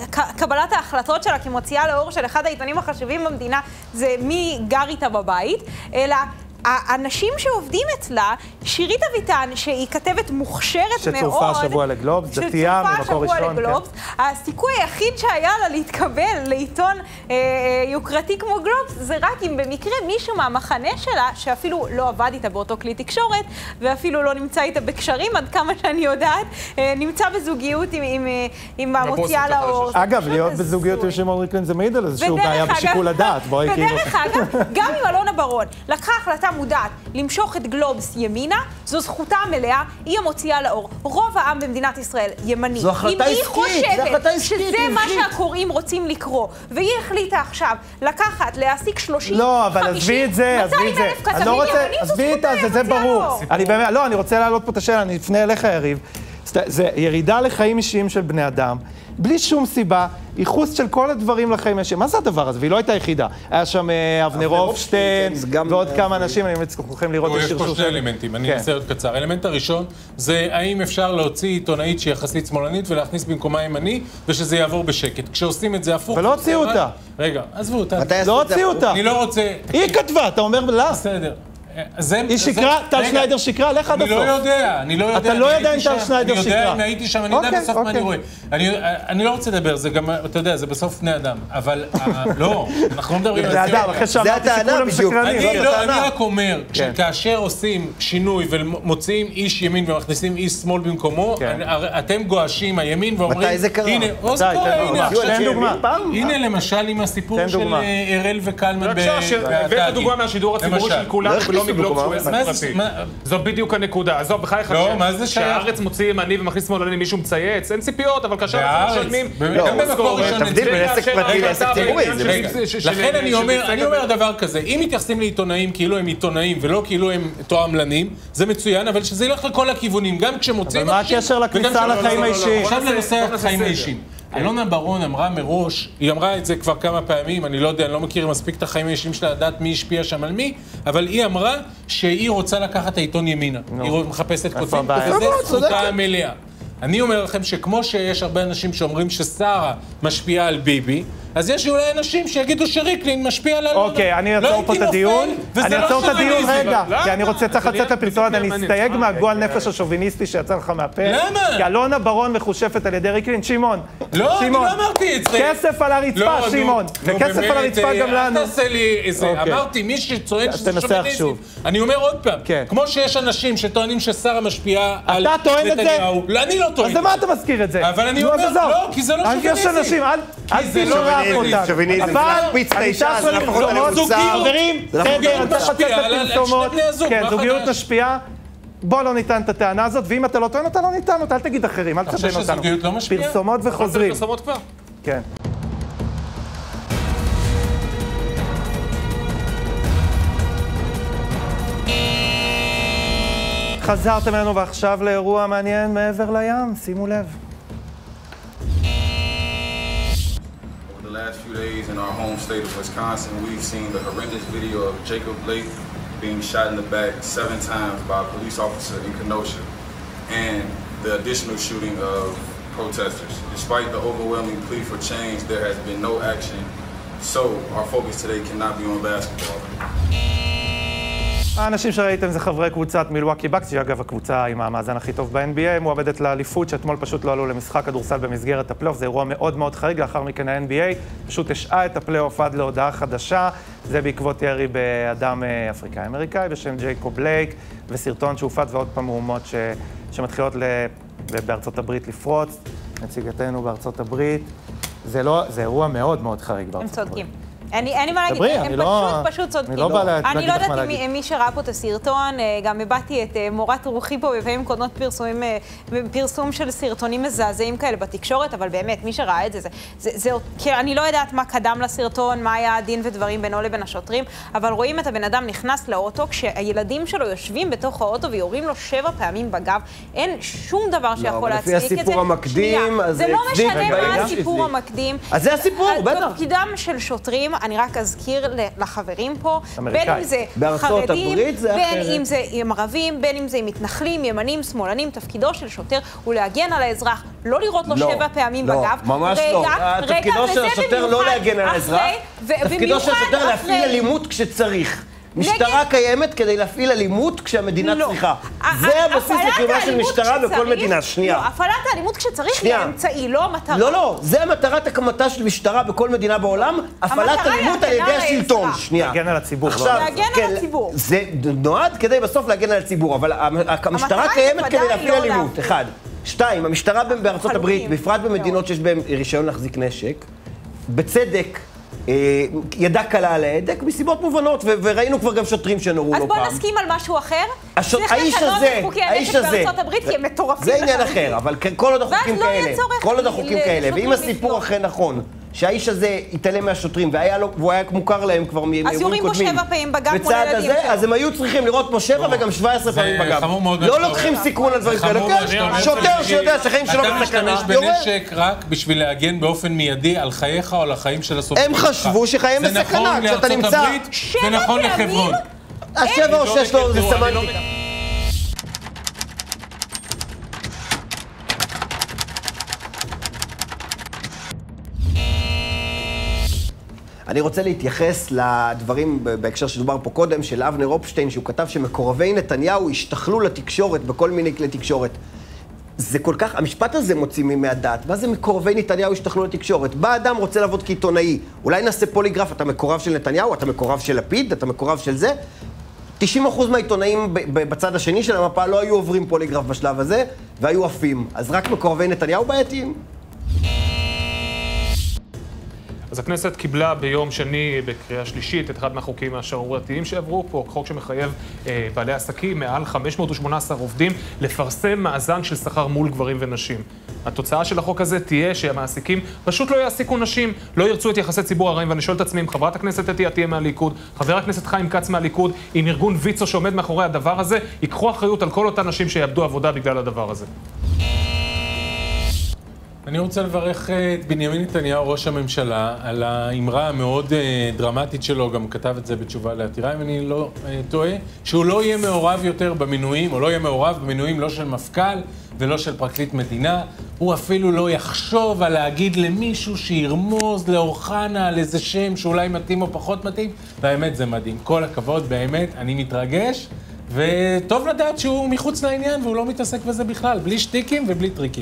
קבלת ההחלטות שלה כמוציאה לאור של אחד העיתונים החשובים במדינה זה מי גר איתה בבית, אלא האנשים שעובדים אצלה, שירית אביטן, שהיא כתבת מוכשרת מאוד, שצורפה השבוע לגלובס, דתייה ממקור ראשון. לגלובס, כן. הסיכוי היחיד שהיה לה להתקבל לעיתון אה, יוקרתי כמו גלובס, זה רק אם במקרה מישהו מהמחנה שלה, שאפילו לא עבד איתה באותו כלי תקשורת, ואפילו לא נמצא איתה בקשרים, עד כמה שאני יודעת, אה, נמצא בזוגיות עם, עם, עם המוציאה לאור. אגב, להיות בזוגיות עם שמעון ריקלין זה מעיד על איזשהו בעיה בשיקול הדעת. ודרך אגב, גם עם אלונה ברון, לקחה החלטה מודעת למשוך את גלובס ימינה, זו זכותה המלאה, היא המוציאה לאור. רוב העם במדינת ישראל ימני. זו החלטה עסקית, זו החלטה עסקית. שזה מה שהקוראים רוצים לקרוא. והיא החליטה עכשיו לקחת, להעסיק שלושים, לא, אבל עזבי את זה, עזבי את זה. אני לא רוצה, עזבי את זה, זה ברור. אני באמת, לא, אני רוצה להעלות פה את השאלה, אני אפנה אליך, יריב. זה ירידה לחיים אישיים של בני אדם. בלי שום סיבה, ייחוס של כל הדברים לחיים האישיים. מה זה הדבר הזה? והיא לא הייתה יחידה. היה שם אבנר הופשטיין ועוד כמה אנשים, אני באמת צריכים לראות את שרשור. יש פה שני אלמנטים, אני אנסה עוד קצר. האלמנט הראשון זה האם אפשר להוציא עיתונאית שהיא יחסית שמאלנית ולהכניס במקומה ימני ושזה יעבור בשקט. כשעושים את זה הפוך... ולא הוציאו אותה. רגע, עזבו אותה. לא הוציאו אותה. אני לא רוצה... היא כתבה, אתה אומר לה. בסדר. היא שקרה, טל שניידר שקרה, לך עד הסוף. אני לא יודע, אני לא יודע. אתה לא יודע אם טל שניידר שקרה. אני יודע אם הייתי שם, אני יודע בסוף מה אני רואה. אני לא רוצה לדבר, זה גם, אתה יודע, זה בסוף בני אדם. אבל, לא, אנחנו לא מדברים על זה. זה אדם, אחרי שאמרתי שכולם שקרנים. אני רק אומר, כאשר עושים שינוי ומוציאים איש ימין ומכניסים איש שמאל במקומו, אתם גואשים הימין ואומרים, מתי זה קרה? הנה, עוז קורה, הנה למשל עם הסיפור של אראל וקלמן הבאת דוגמה מהשידור הציבורי של כולם, ולא מגלובס שהוא עסק פרטי. זו בדיוק הנקודה. עזוב, בחייך שהארץ מוציא ימני ומכניס שמאלני מישהו מצייץ, אין ציפיות, אבל כאשר אנחנו משלמים... גם במקור ראשון... תבדיל בין עסק פרטי לעסק ציבורי. לכן אני אומר דבר כזה, אם מתייחסים לעיתונאים כאילו הם עיתונאים ולא כאילו הם תועמלנים, זה מצוין, אבל שזה ילך לכל הכיוונים, גם כשמוצאים... אבל מה הקשר לכניסה לחיים האישיים? עכשיו לנושא החיים האישיים. אלונה ברון אמרה מראש, היא אמרה את זה כבר כמה פעמים, אני לא יודע, אני לא מכיר מספיק את החיים האישיים שלה, לדעת מי השפיע שם על מי, אבל היא אמרה שהיא רוצה לקחת את העיתון ימינה. היא מחפשת כותבים, וזה זכותה המלאה. אני אומר לכם שכמו שיש הרבה אנשים שאומרים ששרה משפיעה על ביבי, אז יש אולי אנשים שיגידו שריקלין משפיע על אלונה. אוקיי, אני אעצור פה את הדיון. אני אעצור את הדיון רגע, כי אני רוצה צריך לצאת לפרסומת, אני אסתייג מהגועל נפש השוביניסטי שיצא לך מהפה. למה? כי אלונה ברון מחושפת על ידי ריקלין. שמעון. לא, אני לא אמרתי את זה. כסף על הרצפה, שמעון. וכסף על הרצפה גם לנו. אל תעשה לי איזה, אמרתי, מי שצוען שזה שוביניסטי. אני אומר עוד פעם, כמו שיש אנשים שטוענים ששרה משפיעה על נתניהו. אני לא טוען. אז למה אתה מזכיר את זה? אבל אני אומר, לא, כי זה לא שוביניזם. אל תשרח אותם. אבל אישה של פרסומות, חברים, בסדר, אתה חצת לפרסומות. כן, זוגיות משפיעה. בוא לא ניתן את הטענה הזאת, ואם אתה לא טוען אותה, לא ניתן אותה, אל תגיד אחרים, אל תצבן אותנו. אתה חושב שזוגיות לא משפיעה? פרסומות וחוזרים. פרסומות כבר? כן. חזרתם אלינו ועכשיו לאירוע מעניין מעבר לים, שימו לב. Over the last few days in our home state of Wisconsin, we've seen the horrendous video of Jacob Blake being shot in the back seven times by a police officer in Kenosha, and the additional shooting of protesters. Despite the overwhelming plea for change, there has been no action. So, our focus today cannot be on basketball. האנשים שראיתם זה חברי קבוצת מילווקי בקס, שהיא אגב הקבוצה עם המאזן הכי טוב ב-אן בי איי, מועמדת לאליפות, שאתמול פשוט לא עלו למשחק כדורסל במסגרת הפלייאוף. זה אירוע מאוד מאוד חריג, לאחר מכן ה-אן בי איי פשוט השעה את הפלייאוף עד להודעה חדשה. זה בעקבות ירי באדם אפריקאי-אמריקאי בשם ג'ייקוב בלייק, וסרטון שהופץ ועוד פעם מהומות ש... שמתחילות ל... בארצות הברית לפרוץ. נציגתנו בארצות הברית. זה לא... זה אירוע מאוד מאוד חריג בארצות הברית. הם צודקים. אין מה להגיד, הם פשוט פשוט צודקים. אני לא יודעת מי שראה פה את הסרטון, גם הבאתי את מורת רוחי פה בפעמים קודמות פרסום של סרטונים מזעזעים כאלה בתקשורת, אבל באמת, מי שראה את זה, אני לא יודעת מה קדם לסרטון, מה היה הדין ודברים בינו לבין השוטרים, אבל רואים את הבן אדם נכנס לאוטו, כשהילדים שלו יושבים בתוך האוטו ויורים לו שבע פעמים בגב, אין שום דבר שיכול להצדיק את זה. לפי הסיפור המקדים, זה לא משנה מה הסיפור המקדים. אז זה הסיפור, בטח. תפקידם של שוטרים, אני רק אזכיר לחברים פה, בין אם זה חרדים, בין אם זה עם ערבים, בין אם זה עם מתנחלים, ימנים, שמאלנים, תפקידו של שוטר הוא להגן על האזרח, לא לראות לו שבע פעמים בגב. לא, ממש לא. תפקידו של השוטר לא להגן על האזרח, תפקידו של השוטר להפעיל אלימות כשצריך. משטרה קיימת כדי להפעיל אלימות כשהמדינה צריכה. זה הבסיס לקיומה של משטרה בכל מדינה. שנייה. לא, הפעלת האלימות כשצריך היא האמצעי, לא המטרה. לא, לא. זה המטרת הקמתה של משטרה בכל מדינה בעולם, הפעלת אלימות על ידי השלטון. שנייה. להגן על הציבור. להגן על הציבור. זה נועד כדי בסוף להגן על הציבור, אבל המשטרה קיימת כדי להפעיל אלימות. אחד. שתיים, המשטרה בארצות הברית, בפרט במדינות שיש בהן רישיון להחזיק נשק, בצדק, ידה קלה על ההדק, מסיבות מובנות, וראינו כבר גם שוטרים שנורו לא פעם. אז בוא נסכים על משהו אחר. האיש הזה, האיש הזה, בארצות הברית, כי הם מטורפים. זה עניין אחר, אבל כל עוד החוקים כאלה, כל עוד החוקים כאלה, ואם הסיפור אכן נכון, שהאיש הזה התעלם מהשוטרים, והוא היה מוכר להם כבר מאירועים קודמים. אז יורים בו שבע פעמים בגב מול הילדים שלו. אז הם היו צריכים לראות פה שבע וגם שבע עשרה פעמים בגב. לא לוקחים סיכון על דברים כאלה. שוטר שיודע שהחיים שלו בסכנה, אתה משתמש בנשק רק בשביל להגן באופן מיידי על חייך או על החיים של הסובבים. הם חשבו שחייהם בסכנה, כשאתה נמצא... זה נכון לחברון. השבע או שש לא, זה סמנטיקה. אני רוצה להתייחס לדברים בהקשר שדובר פה קודם, של אבנר אופשטיין, שהוא כתב שמקורבי נתניהו השתחלו לתקשורת בכל מיני כלי תקשורת. זה כל כך, המשפט הזה מוציא מהדעת. מה זה מקורבי נתניהו השתחלו לתקשורת? בא אדם רוצה לעבוד כעיתונאי. אולי נעשה פוליגרף, אתה מקורב של נתניהו, אתה מקורב של לפיד, אתה מקורב של זה. תשעים אחוז מהעיתונאים בצד השני של המפה לא היו עוברים פוליגרף בשלב הזה, והיו עפים. אז רק מקורבי נתניהו בעייתיים? אז הכנסת קיבלה ביום שני בקריאה שלישית את אחד מהחוקים השערורייתיים שעברו פה, חוק שמחייב אה, בעלי עסקים מעל חמש מאות ושמונה עשרה עובדים לפרסם מאזן של שכר מול גברים ונשים. התוצאה של החוק הזה תהיה שהמעסיקים פשוט לא יעסיקו נשים, לא ירצו את יחסי ציבור הרעים, ואני שואל את עצמי, חברת הכנסת אתי עטייה מהליכוד, חבר הכנסת חיים כץ מהליכוד, עם ארגון ויצו שעומד מאחורי הדבר הזה, ייקחו אחריות על כל אותן נשים שיאבדו עבודה בגלל הדבר הזה. אני רוצה לברך את בנימין נתניהו, ראש הממשלה, על האמרה המאוד דרמטית שלו, גם כתב את זה בתשובה לעתירה, אם אני לא טועה, שהוא לא יהיה מעורב יותר במינויים, או לא יהיה מעורב במינויים לא של מפכ"ל ולא של פרקליט מדינה. הוא אפילו לא יחשוב על להגיד למישהו שירמוז לאוחנה על איזה שם שאולי מתאים או פחות מתאים, והאמת זה מדהים. כל הכבוד, באמת, אני מתרגש, וטוב לדעת שהוא מחוץ לעניין והוא לא מתעסק בזה בכלל, בלי שטיקים ובלי טריקים.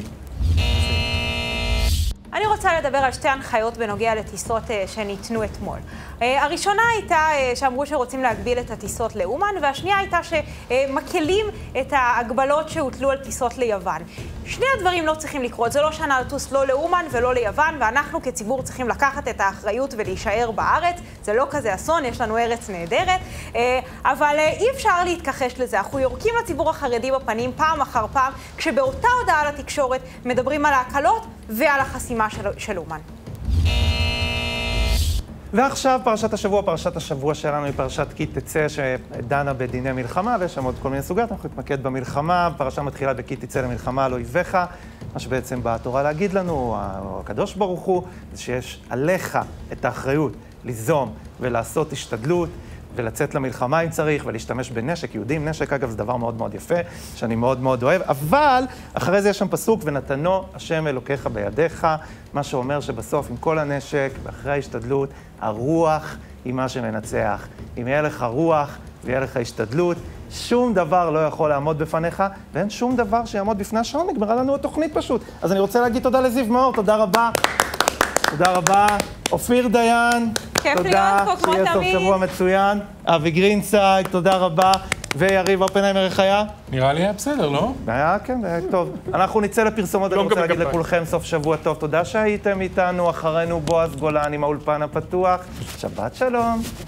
אני רוצה לדבר על שתי הנחיות בנוגע לטיסות שניתנו אתמול. הראשונה הייתה שאמרו שרוצים להגביל את הטיסות לאומן, והשנייה הייתה שמקלים את ההגבלות שהוטלו על טיסות ליוון. שני הדברים לא צריכים לקרות, זה לא שנה לטוס לא לאומן ולא ליוון, ואנחנו כציבור צריכים לקחת את האחריות ולהישאר בארץ. זה לא כזה אסון, יש לנו ארץ נהדרת, אבל אי אפשר להתכחש לזה. אנחנו יורקים לציבור החרדי בפנים פעם אחר פעם, כשבאותה הודעה לתקשורת מדברים על ההקלות ועל החסימה של, של אומן. ועכשיו פרשת השבוע, פרשת השבוע שלנו היא פרשת כי תצא שדנה בדיני מלחמה, ויש שם עוד כל מיני סוגיות, אנחנו נתמקד במלחמה. פרשה מתחילה בכי תצא למלחמה על אויביך, מה שבעצם בא התורה להגיד לנו, הקדוש ברוך הוא, זה שיש עליך את האחריות ליזום ולעשות השתדלות, ולצאת למלחמה אם צריך, ולהשתמש בנשק, יהודים, נשק, אגב, זה דבר מאוד מאוד יפה, שאני מאוד מאוד אוהב, אבל אחרי זה יש שם פסוק, ונתנו השם אלוקיך בידיך, מה שאומר שבסוף עם כל הנשק, ואחרי ההשתדלות, הרוח היא מה שמנצח. אם יהיה לך רוח ויהיה לך השתדלות, שום דבר לא יכול לעמוד בפניך, ואין שום דבר שיעמוד בפני השעון, נגמרה לנו התוכנית פשוט. אז אני רוצה להגיד תודה לזיו מאור, תודה רבה. תודה רבה. אופיר דיין, כיף תודה, להיות פה, כמו שיהיה סוף תמיד. שבוע מצוין. אבי גרינסייד, תודה רבה. ויריב אופנהיימר, איך היה? נראה לי היה בסדר, לא? היה, כן, היה טוב. אנחנו נצא לפרסומות, אני רוצה להגיד לכולכם סוף שבוע טוב. תודה שהייתם איתנו, אחרינו בועז גולן עם האולפן הפתוח. שבת שלום.